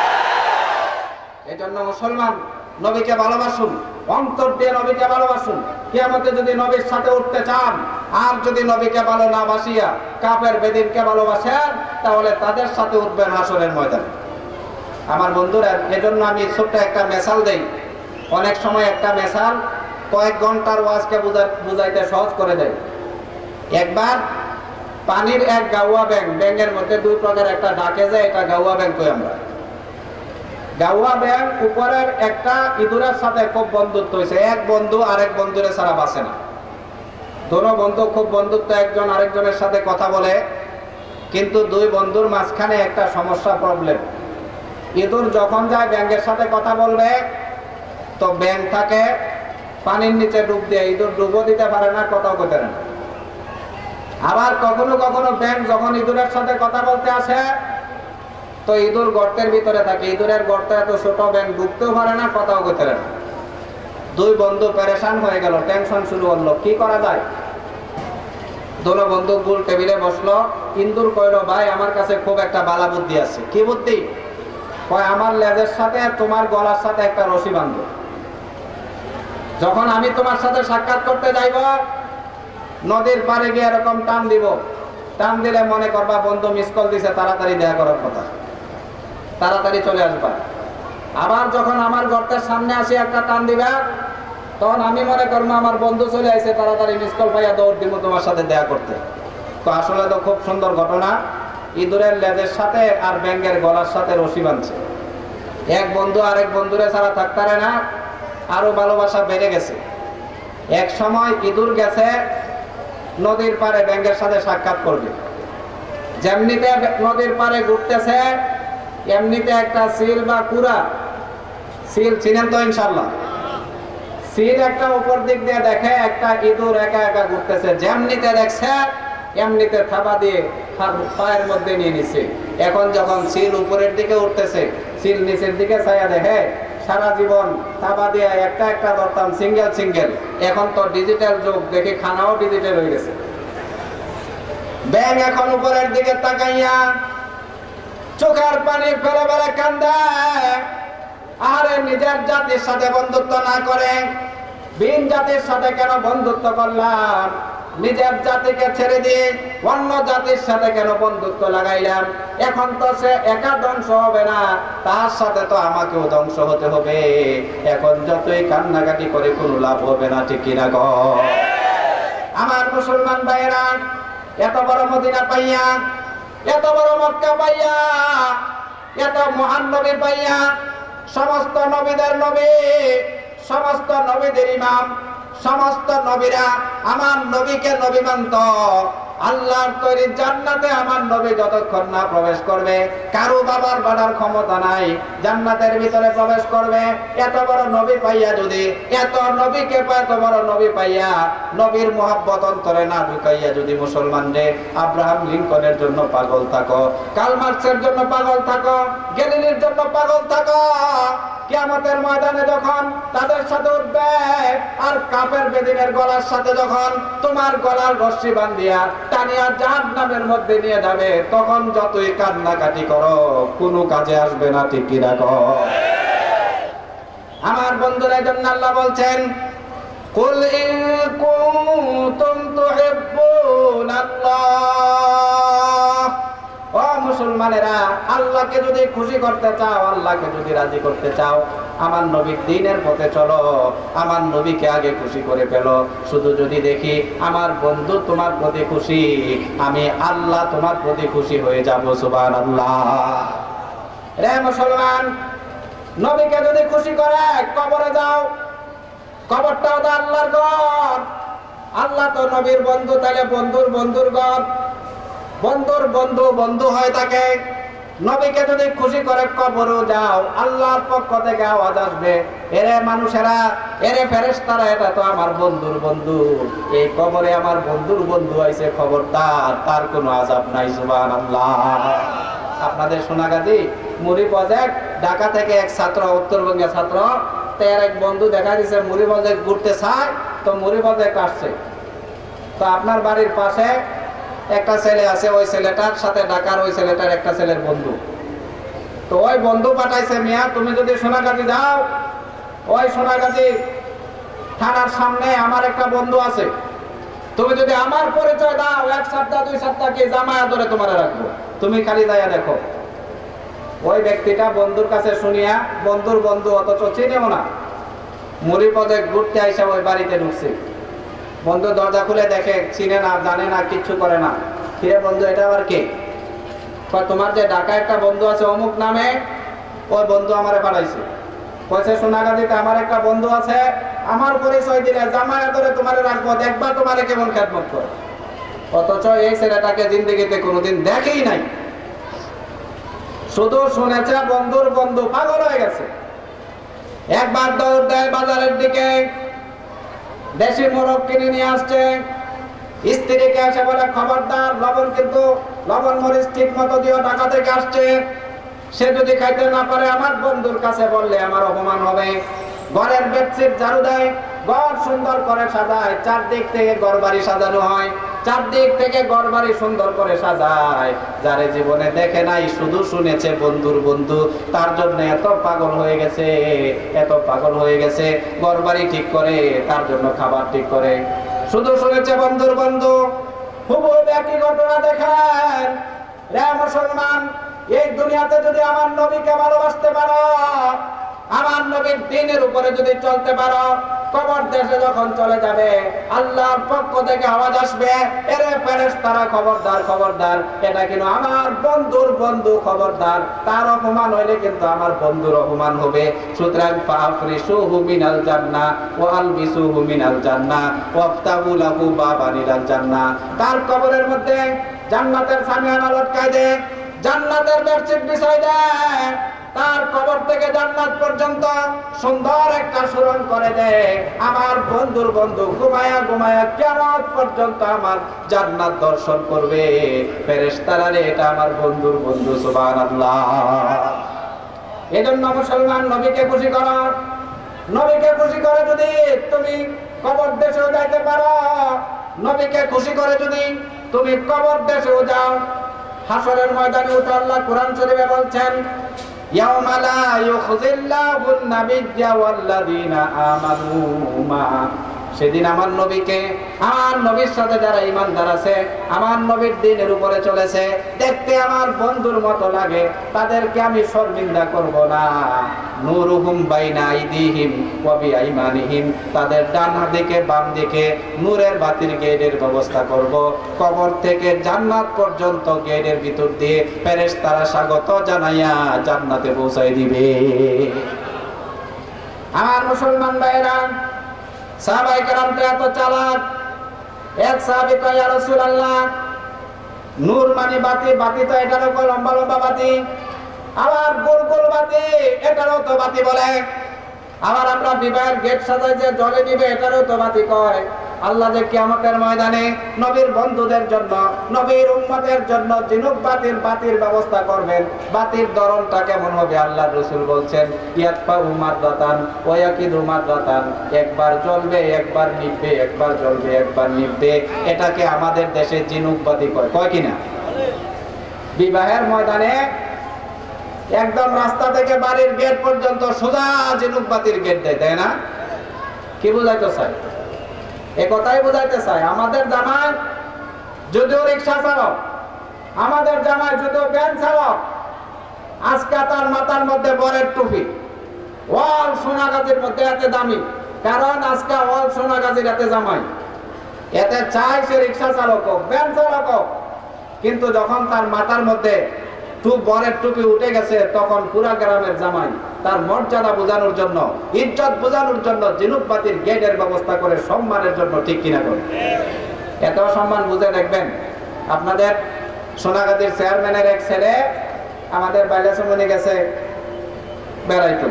এই জন্য মুসলমান নবীকে ভালোবাসুন, অন্তর দিয়ে নবীকে ভালোবাসুন। কিয়ামতে যদি নবীর সাথে উঠতে চান, আর যদি নবীকে ভালো না বাসিয়া কাফের বেদিনকে ভালোবাসেন, তাহলে তাদের সাথে উঠবেন হাসরের ময়দানে। আমার বন্ধুরা, এজন্য আমি ছোট্ট একটা মেসাল দেই। অনেক সময় একটা মেসাল কয়েক ঘন্টার ওয়াজকে বুঝাইতে সহজ করে দেয়। একবার পানির এক গাওয়া ব্যাং, ব্যাঙের মধ্যে দুই প্রকার একটা ডাকে যায়, এটা গাওয়া ব্যাং কই আমরা। গাওয়া ব্যাং উপরের একটা ইঁদুরের সাথে খুব বন্ধুত্ব হয়েছে। এক বন্ধু আরেক বন্ধুরে ছাড়া বাঁচে না। দোনো বন্ধু খুব বন্ধুত্ব, একজন আরেকজনের সাথে কথা বলে, কিন্তু দুই বন্ধুর মাঝখানে একটা সমস্যা, প্রবলেম। ইঁদুর যখন যায় ব্যাঙের সাথে কথা বলবে, তো ব্যাঙ থাকে পানির নিচে ডুব দিয়ে, ইঁদুর ডুবও দিতে পারে না, কথাও করতে পারে না। আবার কখনো কখনো ব্যাঙ যখন ইঁদুরের সাথে কথা বলতে আসে, তো ইঁদুর গর্তের ভিতরে থাকে। ইঁদুরের গর্তে এত ছোট, ব্যাঙ ডুবতেও পারে না, কথাও করতে পারে না। দুই বন্ধু পেরেশান হয়ে গেল, টেনশন শুরু হলো, কি করা যায়। দোনো বন্ধু গোল টেবিলে বসলো। ইঁদুর কইল, ভাই আমার কাছে খুব একটা বালা বুদ্ধি আছে। কি বুদ্ধি? কয়, আমার লেজের সাথে তোমার গলার সাথে একটা রশি বাঁধো। যখন আমি তোমার সাথে সাক্ষাৎ করতে যাইব, নদীর পাড়ে গিয়ে এরকম টান দিব, টান দিলে মনে করবা বন্ধু মিস কল দিছে, তাড়াতাড়ি দেখা করার কথা, তাড়াতাড়ি চলে আসবা। আবার যখন আমার গর্তের সামনে আসি একটা টান দিবা, তখন আমি মনে করবো আমার বন্ধু চলে আসে, তাড়াতাড়ি মিস কল পাইয়া দৌড় দিব তোমার সাথে দেখা করতে। তো আসলে তো খুব সুন্দর ঘটনা। ইঁদুরের লেজের সাথে আর ব্যাঙের গলার সাথে রশি বাঁধছে। এক বন্ধু আরেক বন্ধুরে ছাড়া থাকতে পারে না, আরো ভালোবাসা বেড়ে গেছে। এক সময় ইঁদুর গেছে নদীর পাড়ে ব্যাঙের সাথে সাক্ষাৎ করবে। যেমনিতে নদীর পাড়ে ঘুরতেছে, এমনিতে একটা সিল বা কুড়া, সিল চিনেন তো ইনশাল্লাহ, সিল একটা উপর দিক দিয়ে দেখে একটা ইঁদুর একা একা ঘুরতেছে। যেমনিতে দেখছে এমনিতে থাবা দিয়ে পায়ের মধ্যে নিয়ে নিছে। এখন যখন সিল উপরের দিকে উঠতেছে, সিল নিচের দিকে ছায়া দেখে, সারা জীবন থাবা দিয়ে একটা একটা ধরতাম সিঙ্গেল সিঙ্গেল, এখন তো ডিজিটাল যুগ, দেখে খানাও ডিজিটাল হয়ে গেছে। ব্যাঙ এখন উপরের দিকে তাকাইয়া চোখের পানি ফেলে ফেলে কান্দে। আরে নিজের জাতির সাথে বন্ধুত্ব না করে ভিন জাতির সাথে কেন বন্ধুত্ব করলাম? নিজের জাতিকে ছেড়ে দিয়ে অন্য জাতির সাথে কেন বন্ধুত্ব লাগাইলাম? এখন তো সে একা ধ্বংস হবে না, তার সাথে তো আমাকেও ধ্বংস হতে হবে। এখন যতই কান্নাকাটি করে কোনো লাভ হবে না। ঠিক কিনা গো আমার মুসলমান ভাইয়েরা? এত বড় মদিনা পাইয়া, এত বড় মক্কা পাইয়া, এত মহান নবী পাইয়া, সমস্ত নবীদের নবী, সমস্ত নবীদের ইমাম, সমস্ত নবীরা আমার নবীকে নবী মানত। আল্লাহর তৈরি জান্নাতে আমার নবী যতক্ষণ না প্রবেশ করবে, কারো বাবার বাড়ার ক্ষমতা নাই, জান্নাতের ভিতরে প্রবেশ করবে। এত বড় নবী পাইয়া যদি, এত নবীকে এত বড় নবী পাইয়া নবীর মুহাব্বত অন্তরে না ঢুকাইয়া যদি মুসলমানদের আব্রাহাম লিঙ্কনের জন্য পাগল থাকো, কার্ল মার্কসের জন্য পাগল থাকো, গ্যালিলির জন্য পাগল থাকো, কিয়ামতের ময়দানে যখন তাদের সাথে উঠবে আর কাফের বেদিনের গলার সাথে যখন তোমার গলার রশ্মি বান্ধিয়া টানিয়া জাহান্নামের মধ্যে নিয়ে যাবে, তখন যতই কান্নাকাটি করো কোনো কাজে আসবে না। ঠিক কি রাখো আমার বন্ধুরা? জন্য আল্লাহ বলছেন, কুল ইন কুনতুম তুহিব্বুনাল্লাহ, ও মুসলমানেরা, আল্লাহকে যদি খুশি করতে চাও, আল্লাহকে যদি রাজি করতে চাও, আমার নবীর দ্বীনের পথে চলো, আমার নবীকে আগে খুশি করে ফেলো। শুধু যদি দেখি আমার বন্ধু তোমার প্রতি খুশি, আমি আল্লাহ তোমার প্রতি খুশি হয়ে যাব। সুবহানাল্লাহ। রে মুসলমান, নবীকে যদি খুশি করে কবরে যাও, কবরটাও তো আল্লাহর ঘর। আল্লাহ তো নবীর বন্ধু, তাহলে বন্ধুর বন্ধুর ঘর, বন্ধুর বন্ধু বন্ধু হয়ে থাকে। নবীকে যদি খুশি করে কবরও যাও, আল্লাহর পক্ষ থেকে আওয়াজ আসবে, এরে মানুষেরা, এরে ফেরেশতারা, এটা তো আমার বন্ধুর বন্ধু, এই কবরে আমার বন্ধুর বন্ধু আইছে, খবরদার, তার কোনো আযাব নাই। সুবহানাল্লাহ। আপনাদের সোনাগাজী মুড়ি প্রজেক্ট ঢাকা থেকে এক ছাত্র, উত্তরবঙ্গের ছাত্র, তার এক বন্ধু দেখা দিছে মুড়ি প্রজেক্ট ঘুরতে চায়, তো মুড়ি প্রজেক্ট আসছে। তো আপনার বাড়ির পাশে একটা ছেলে আছে, ওই ছেলেটার সাথে ঢাকার ওই ছেলেটার একটা ছেলের বন্ধু। তো ওই বন্ধু পাঠাইছে, মিয়া তুমি যদি সোনাগাজী যাও, ওই সোনাগাজী থানার সামনে আমার একটা বন্ধু আছে, তুমি যদি আমার পরিচয় দাও, এক সপ্তাহ দুই সপ্তাহ কি জামায়া ধরে তোমার রাখবো, তুমি খালি যাইয়া দেখো। ওই ব্যক্তিটা বন্ধুর কাছে শুনিয়া, বন্ধুর বন্ধু অথচ চিনেও না, মুড়ি পদে ঘুরতে আইসা ওই বাড়িতে ঢুকছে। বন্ধু দরজা খুলে দেখে, চিনে না, জানে না, কিচ্ছু করে না। কিরে বন্ধু, এটা আবার কে? তোমার যে ঢাকা একটা বন্ধু আছে অমুক নামে, ওই বন্ধু আমারে পাঠাইছে, কইছে সোনাগাজীতে আমার একটা বন্ধু আছে, আমার পরিচয় দিলে জামায়া ধরে তোমারে রাখবো, দেখবা তোমারে কেমন খেদমত করে। অথচ এই ছেলেটাকে জিন্দেগিতে কোনোদিন দেখেই নাই, শুধু শুনেছে বন্ধুর বন্ধু, পাগল হয়ে গেছে। একবার দৌড় দেয় বাজারের দিকে, দেশি মোরগ কিনে নিয়ে আসছে, স্ত্রীকে এসে বলে, খবরদার, লবণ কিন্তু লবণ মরিচ ঠিক মতো দিও, ঢাকা থেকে আসছে, সে যদি খাইতে না পারে আমার বন্ধুর কাছে বললে আমার অপমান হবে। ঘরের বেডশিট ঝাড়ু দেয়, ঘর সুন্দর করে সাজায়, চারদিক থেকে ঘর বাড়ি সাজানো হয়, চারদিক থেকে ঘর বাড়ি সুন্দর করে সাজায়। যারে জীবনে দেখে নাই, শুধু শুনেছে বন্ধুর বন্ধু, তার জন্য এত পাগল হয়ে গেছে, এত পাগল হয়ে গেছে, ঘর বাড়ি ঠিক করে, তার জন্য খাবার ঠিক করে। শুধু শুনেছে বন্ধুর বন্ধু, হুবহু একই ঘটনা দেখেন। রে মুসলমান, এই দুনিয়াতে যদি আমার নবীকে ভালোবাসতে পারো, আমার নবীর দ্বীনের উপরে যদি চলতে পারো, কবর দেশে যখন চলে যাবে, আল্লাহর পক্ষ থেকে আওয়াজ আসবে, এরে ফেরেশতারা, খবরদার, খবরদার, এটা কিন্তু আমার বন্ধুর বন্ধু, খবরদার, তার অপমান হইলে কিন্তু আমার বন্ধুর অপমান হবে। সুতরাং ফাফরিসুহু মিনাল জান্নাহ ওয়া আলবিসুহু মিনাল জান্নাহ ওয়াফতাহু লাহু বাবান ইলাল জান্নাহ। তার কবরের মধ্যে জান্নাতের সামিয়ানা লটকায় দে, জান্নাতের বেডশিট বিছাই দে, তার কবর থেকে জান্নাত পর্যন্ত সুন্দর একটা সুরং করে দেয়। আমার বন্ধুর বন্ধু ঘুমায়া ঘুমায়া কিয়ামত পর্যন্ত আমার জান্নাত দর্শন করবে। ফেরেশতারা রে, এটা আমার বন্ধুর বন্ধু। সুবহানাল্লাহ। এজন্য মুসলমান, নবীকে খুশি করো, নবীকে খুশি করে যদি তুমি কবর দেশেও যাইতে পারো, নবীকে খুশি করে যদি তুমি কবর দেশেও যাও, হাসরের ময়দানে উঠে আল্লাহ কোরআন শরীফে বলছেন, ইয়াউমা লা ইউখজিল্লাহুন নাবিয়্যা ওয়াল্লাযীনা আমানু মা। সেদিন আমার নবীকে, আমার নবীর সাথে যারা ঈমানদার আছে, আমার নবীর দ্বীনের উপরে চলেছে, দেখতে আমার বন্ধুর মতো লাগে, তাদেরকে আমি শর্মিন্দা করব না। নূরুহুম বাইনা আইদিহিম ওয়া বিআইমানিহিম, তাদের ডান দিকে বাম দিকে নূরের বাতির গেটের ব্যবস্থা করব। কবর থেকে জান্নাত পর্যন্ত গেটের ভিতর দিয়ে ফেরেশতারা স্বাগত জানাইয়া জান্নাতে পৌঁছাই দিবে। আমার মুসলমান ভাইরা, সাহাবায়ে কেরাম তো এত চালাক। এক সাহাবী কয়, ইয়া রাসূলুল্লাহ, নূর মানে বাতি, বাতি তো এটারও লম্বা লম্বা বাতি, আবার গোল গোল বাতি এটারও তো বাতি বলে। আবার আমরা বিবাহের গেট সাজাই যে জলে দিবে এটারও তো বাতি কয়। আল্লাহ যে কিয়ামতের ময়দানে নবীর বন্ধুদের জন্য, নবীর উম্মতের জন্য জিনুক বাতির বাতির ব্যবস্থা করবেন। বাতির ধরনটা কেমন হবে আল্লাহর রাসূল বলছেন, ইয়াতফা উমাদাতান ওয়া ইয়াকিদু মাদাতান, একবার জ্বলবে একবার নিভবে, একবার জ্বলবে একবার নিভবে। এটাকে আমাদের দেশে জিনুক বাতি কয়, কয় কিনা? বিবাহের ময়দানে একদম রাস্তা থেকে বাড়ির গেট পর্যন্ত সোজা জিনুক বাতির গেট দেয়, তাই না? কি বুঝাইতে চাই? এ কথাই বুঝাইতে চাই, আমাদের জামাই যদিও রিক্সা চালক, আমাদের জামাই যদিও ভ্যান চালক, আজকে তার মাথার মধ্যে বরের টুপি, ওয়াল সোনা গাছের মধ্যে এত দামি, কারণ আজকে ওয়াল সোনা গাছের এতে জামাই, এতে চাই সে রিক্সা চালক হোক, ভ্যান চালক হোক। কিন্তু যখন তার মাথার মধ্যে বরের টুপি উঠে গেছে, তখন পুরা গ্রামের জামাই তার মর্যাদা বোঝানোর জন্য, ইজ্জত বোঝানোর জন্য জিনুক বাতির গেটের ব্যবস্থা করে সম্মানের জন্য, ঠিক কিনা করে? এত সম্মান বুঝে দেখবেন। আপনাদের সোনাগাজীর চেয়ারম্যানের এক ছেলে আমাদের বাইরে সমনে গেছে বেড়াইতো,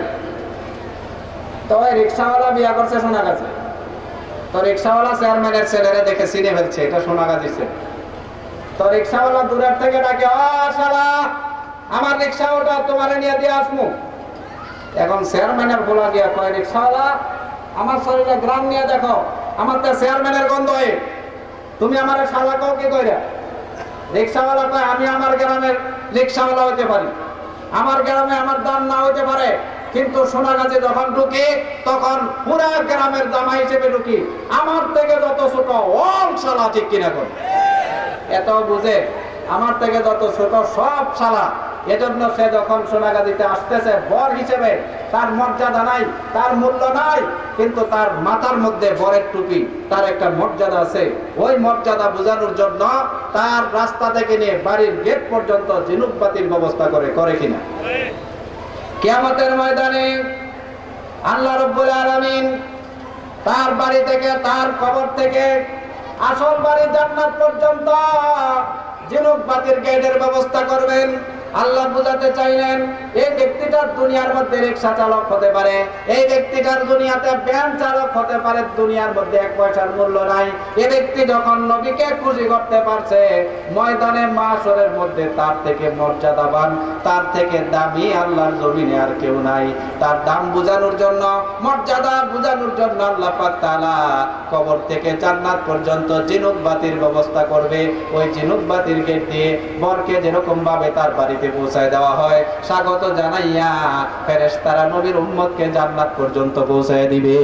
তো ওই রিক্সাওয়ালা বিয়া করছে সোনাগাজী। তো রিক্সাওয়ালা চেয়ারম্যানের ছেলেরা দেখে চিনে ফেলছে এটা সোনাগাজীর ছেলে। তো রিক্সাওয়ালা দূরের থেকে ডাকে, ও শালা আমার রিক্সা ওটা তোমারে নিয়ে দিয়ে আসমু। এখন চেয়ারম্যানের বলা গিয়া কয়, রিক্সাওয়ালা আমার শরীরে গ্রাম নিয়ে দেখো, আমার তো চেয়ারম্যানের গন্ধ হয়, তুমি আমার শালা কও কি কইরা? রিক্সাওয়ালা কয়, আমি আমার গ্রামের রিক্সাওয়ালা হইতে পারি, আমার গ্রামে আমার দাম না হইতে পারে, কিন্তু সোনাগাজী যখন ঢুকি তখন পুরা গ্রামের জামা হিসেবে ঢুকি, আমার থেকে যত ছোট ওল শালা, ঠিক কিনা কর? এত বুঝে আমার থেকে যত ছোট সব শালা। এজন্য সে যখন সোনাগাজীতে আসতেছে বর হিসেবে, তার মর্যাদা নাই, তার মূল্য নাই, কিন্তু তার মাথার মধ্যে বরের টুপি, তার একটা মর্যাদা আছে। ওই মর্যাদা বোঝানোর জন্য তার রাস্তা থেকে নিয়ে বাড়ির গেট পর্যন্ত জিনুক বাতির ব্যবস্থা করে, করে কিনা? কিয়ামতের ময়দানে আল্লাহ রাব্বুল আলামিন তার বাড়ি থেকে, তার কবর থেকে আসল বাড়ি জান্নাত পর্যন্ত জিনুক বাতির গেটের ব্যবস্থা করবেন। আল্লাহ বুঝাতে চাইলেন, এই ব্যক্তিটার দুনিয়ার মধ্যে রিক্সা চালক হতে পারে, এই ব্যক্তিটার দুনিয়াতে ভ্যান চালক হতে পারে, দুনিয়ার মধ্যে এক পয়সার মূল্য নাই। এই ব্যক্তি যখন নবীকে খুশি করতে পারছে, ময়দানে মাশরের মধ্যে তার থেকে মর্যাদাবান, তার থেকে দামি আল্লাহর জমিনে আর কেউ নাই। তার দাম বোঝানোর জন্য, মর্যাদা বোঝানোর জন্য আল্লাহ পাক তাআলা কবর থেকে জান্নাত পর্যন্ত জিনুক বাতির ব্যবস্থা করবে। ওই জিনুক বাতির গেট দিয়ে বরকে যেরকম ভাবে তার বাড়ি পৌঁছায় দেওয়া হয়, স্বাগত জানাইয়া ফেরেশতারা নবীর উম্মতকে জান্নাত পর্যন্ত পৌঁছায় দিবে।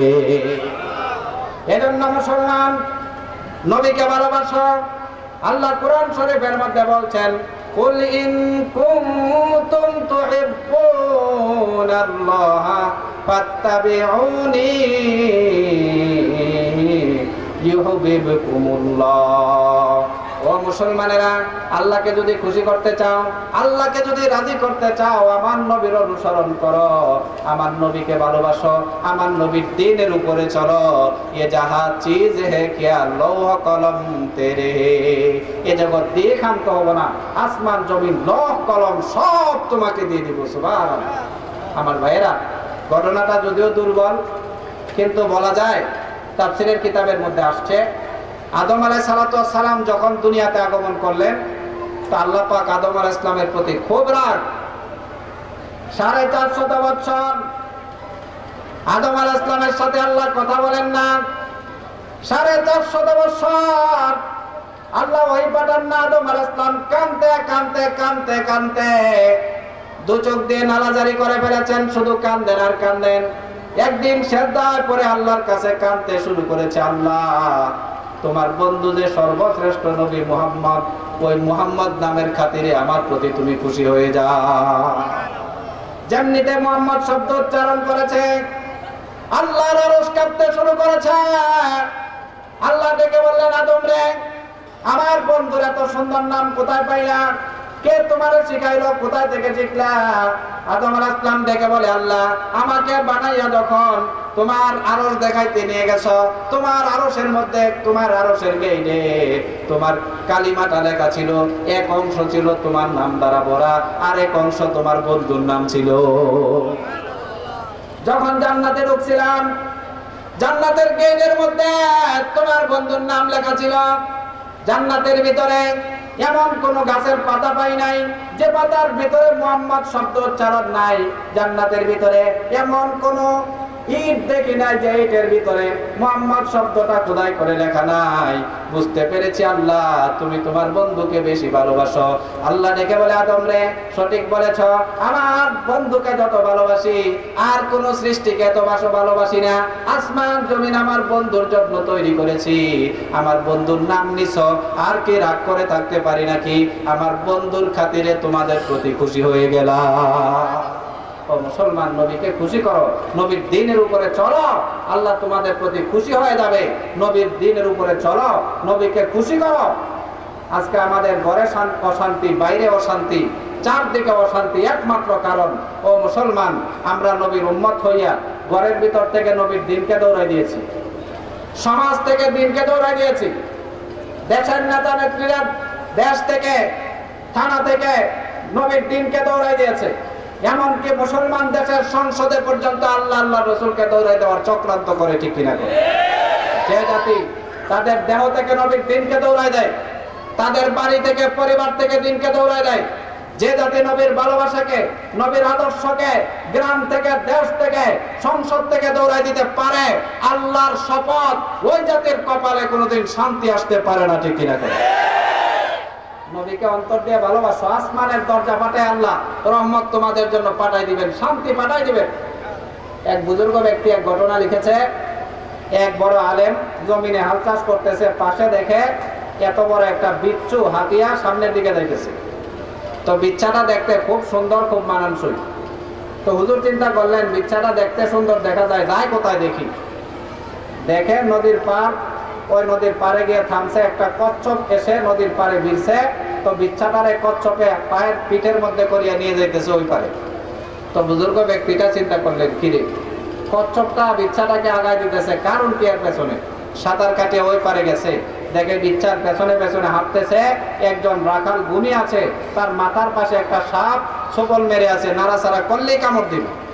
এজন্য মুসলমান নবীকে ভালোবাসো। আল্লাহ কোরআন শরীফের মধ্যে বলছেন, কুল ইন কুনতুম তুহিব্বুনাল্লাহা ফাত্তাবিউনি ইউহিব্বুকুমুল্লাহ। ও মুসলমানেরা, আল্লাহকে যদি খুশি করতে চাও, আল্লাহকে যদি রাজি করতে চাও, আমার নবীর অনুসরণ করো, আমার নবীকে ভালোবাসো, আমার নবীর দ্বীনের উপরে চলো। এ যাহা চিজ হে কিয়া লৌহ কলম তেরে, এ জগৎ দিয়ে খামতে হবো না, আসমান জমিন লৌহ কলম সব তোমাকে দিয়ে দিব। সুবহানাল্লাহ। আমার ভাইয়েরা, ঘটনাটা যদিও দুর্বল, কিন্তু বলা যায় তাফসীরের কিতাবের মধ্যে আসছে, আদম আলাইহিস সালাতু ওয়াস সালাম যখন দুনিয়াতে আগমন করলেন, তো আল্লাহ পাক আদম আলাইহিস সালামের প্রতি খুব রাগ। সাড়ে চারশত বছর আদম আলাইহিস সালামের সাথে আল্লাহ কথা বলেন না। সাড়ে চারশত বছর আল্লাহ ওহী পাঠান না। আদম আলাইহিস সালাম কাঁদতে কাঁদতে কাঁদতে কাঁদতে দু চোখ দিয়ে নালা জারি করে ফেলেছেন, শুধু কাঁদেন আর কাঁদেন। একদিন সেজদায় পড়ে আল্লাহর কাছে কাঁদতে শুরু করেছে, আল্লাহ তোমার বন্ধু যে সর্বশ্রেষ্ঠ নবী মুহাম্মদ, ওই মুহাম্মদ নামের খাতিরে আমার প্রতি তুমি খুশি হয়ে যাও। যেমনিতে মুহাম্মদ শব্দ উচ্চারণ করেছে, আল্লাহর আরশ কাঁপতে শুরু করেছে। আল্লাহ ডেকে বললেন, আদম রে, আমার বন্ধুর এত সুন্দর নাম কোথায় পাইলা? কে তোমার শিখাইলো, কোথায় থেকে শিখলা? আদম আলাইহিস সালাম ডেকে বলে, আল্লাহ আমাকে বানাইয়া যখন তোমার আরশ দেখাইতে নিয়ে গেছো, তোমার আরশের মধ্যে, তোমার আরশের গেইটে তোমার কালিমাটা লেখা ছিল, এক অংশ ছিল তোমার নাম দ্বারা ভরা, আর এক অংশ তোমার বন্ধুর নাম ছিল। যখন জান্নাতে ঢুকছিলাম, জান্নাতের গেটের মধ্যে তোমার বন্ধুর নাম লেখা ছিল। জান্নাতের ভিতরে এমন কোন গাছের পাতা পাই নাই যে পাতার ভিতরে মুহাম্মদ শব্দ উচ্চারণ নাই। জান্নাতের ভিতরে এমন কোন ইট দেখি নাই যে ইটের ভিতরে মুহাম্মদ শব্দটা খোদাই করে লেখা নাই। বুঝতে পেরেছি আল্লাহ তুমি তোমার বন্ধুকে বেশি ভালোবাসো। আল্লাহ ডেকে বলে, আদম রে সঠিক বলেছ, আমার বন্ধুকে যত ভালোবাসি আর কোন সৃষ্টিকে এত বাসো ভালোবাসি না। আসমান জমিন আমার বন্ধুর জন্য তৈরি করেছি, আমার বন্ধুর নাম নিছ, আর কি রাগ করে থাকতে পারি নাকি? আমার বন্ধুর খাতিরে তোমাদের প্রতি খুশি হয়ে গেলাম। ও মুসলমান, নবীকে খুশি করো, নবীর দ্বীনের উপরে চলো, আল্লাহ তোমাদের প্রতি খুশি হয়ে যাবে। নবীর দ্বীনের উপরে চলো, নবীকে খুশি করো। আজকে আমাদের ঘরে অশান্তি, বাইরে অশান্তি, চারদিকে অশান্তি, একমাত্র কারণ ও মুসলমান আমরা নবীর উম্মত হইয়া ঘরের ভিতর থেকে নবীর দ্বীনকে দৌড়াই দিয়েছি, সমাজ থেকে দ্বীনকে দৌড়াই দিয়েছি। দেশের নেতা নেত্রীরা দেশ থেকে, থানা থেকে নবীর দ্বীনকে দৌড়াই দিয়েছে। এমনকি মুসলমান দেশের সংসদে পর্যন্ত আল্লাহ আল্লাহ রসুলকে দৌড়াই দেওয়ার চক্রান্ত করে, ঠিক কিনা? যে জাতি তাদের দেহ থেকে নবীর দ্বীনকে দৌড়াই দেয়, তাদের বাড়ি থেকে, পরিবার থেকে দ্বীনকে দৌড়াই দেয়, যে জাতি নবীর ভালোবাসাকে, নবীর আদর্শকে গ্রাম থেকে, দেশ থেকে, সংসদ থেকে দৌড়াই দিতে পারে, আল্লাহর শপথ ওই জাতির কপালে কোনোদিন শান্তি আসতে পারে না, ঠিক কিনা? নবীকে অন্তর দিয়ে ভালোবাসো, আসমানের দরজা পাঠায় আল্লাহ রহমত তোমাদের জন্য পাঠাই দিবেন, শান্তি পাঠাই দিবেন। এক বুজুর্গ ব্যক্তি এক ঘটনা লিখেছে। এক বড় আলেম জমিনে হাল চাষ করতেছে, পাশে দেখে এত বড় একটা বিচ্ছু হাতিয়া সামনের দিকে দেখেছে। তো বিচ্ছাটা দেখতে খুব সুন্দর, খুব মানানসই। তো হুজুর চিন্তা করলেন, বিচ্ছাটা দেখতে সুন্দর দেখা যায়, যাই কোথায় দেখি। দেখে নদীর পার, ওই নদীর পারে গিয়ে থামছে, একটা কচ্ছপ এসে নদীর পারে ভিড়ছে। তো বিচ্ছাটারে কচ্ছপে পায়ের পিঠের মধ্যে করিয়া নিয়ে যাইতেছে ওই পারে। তো বুজুর্গ ব্যক্তিটা চিন্তা করলেন, কিরে কচ্ছপটা বিচ্ছাটাকে আগায় দিতেছে, কারণ কি এর পেছনে? সাঁতার কাটিয়ে ওই পারে গেছে, দেখে বিচ্ছার পেছনে পেছনে হাঁটতেছে একজন রাখাল গুণী আছে, তার মাথার পাশে একটা সাপ ছোবল মেরে আছে, নাড়াচাড়া করলেই কামড় দিবে।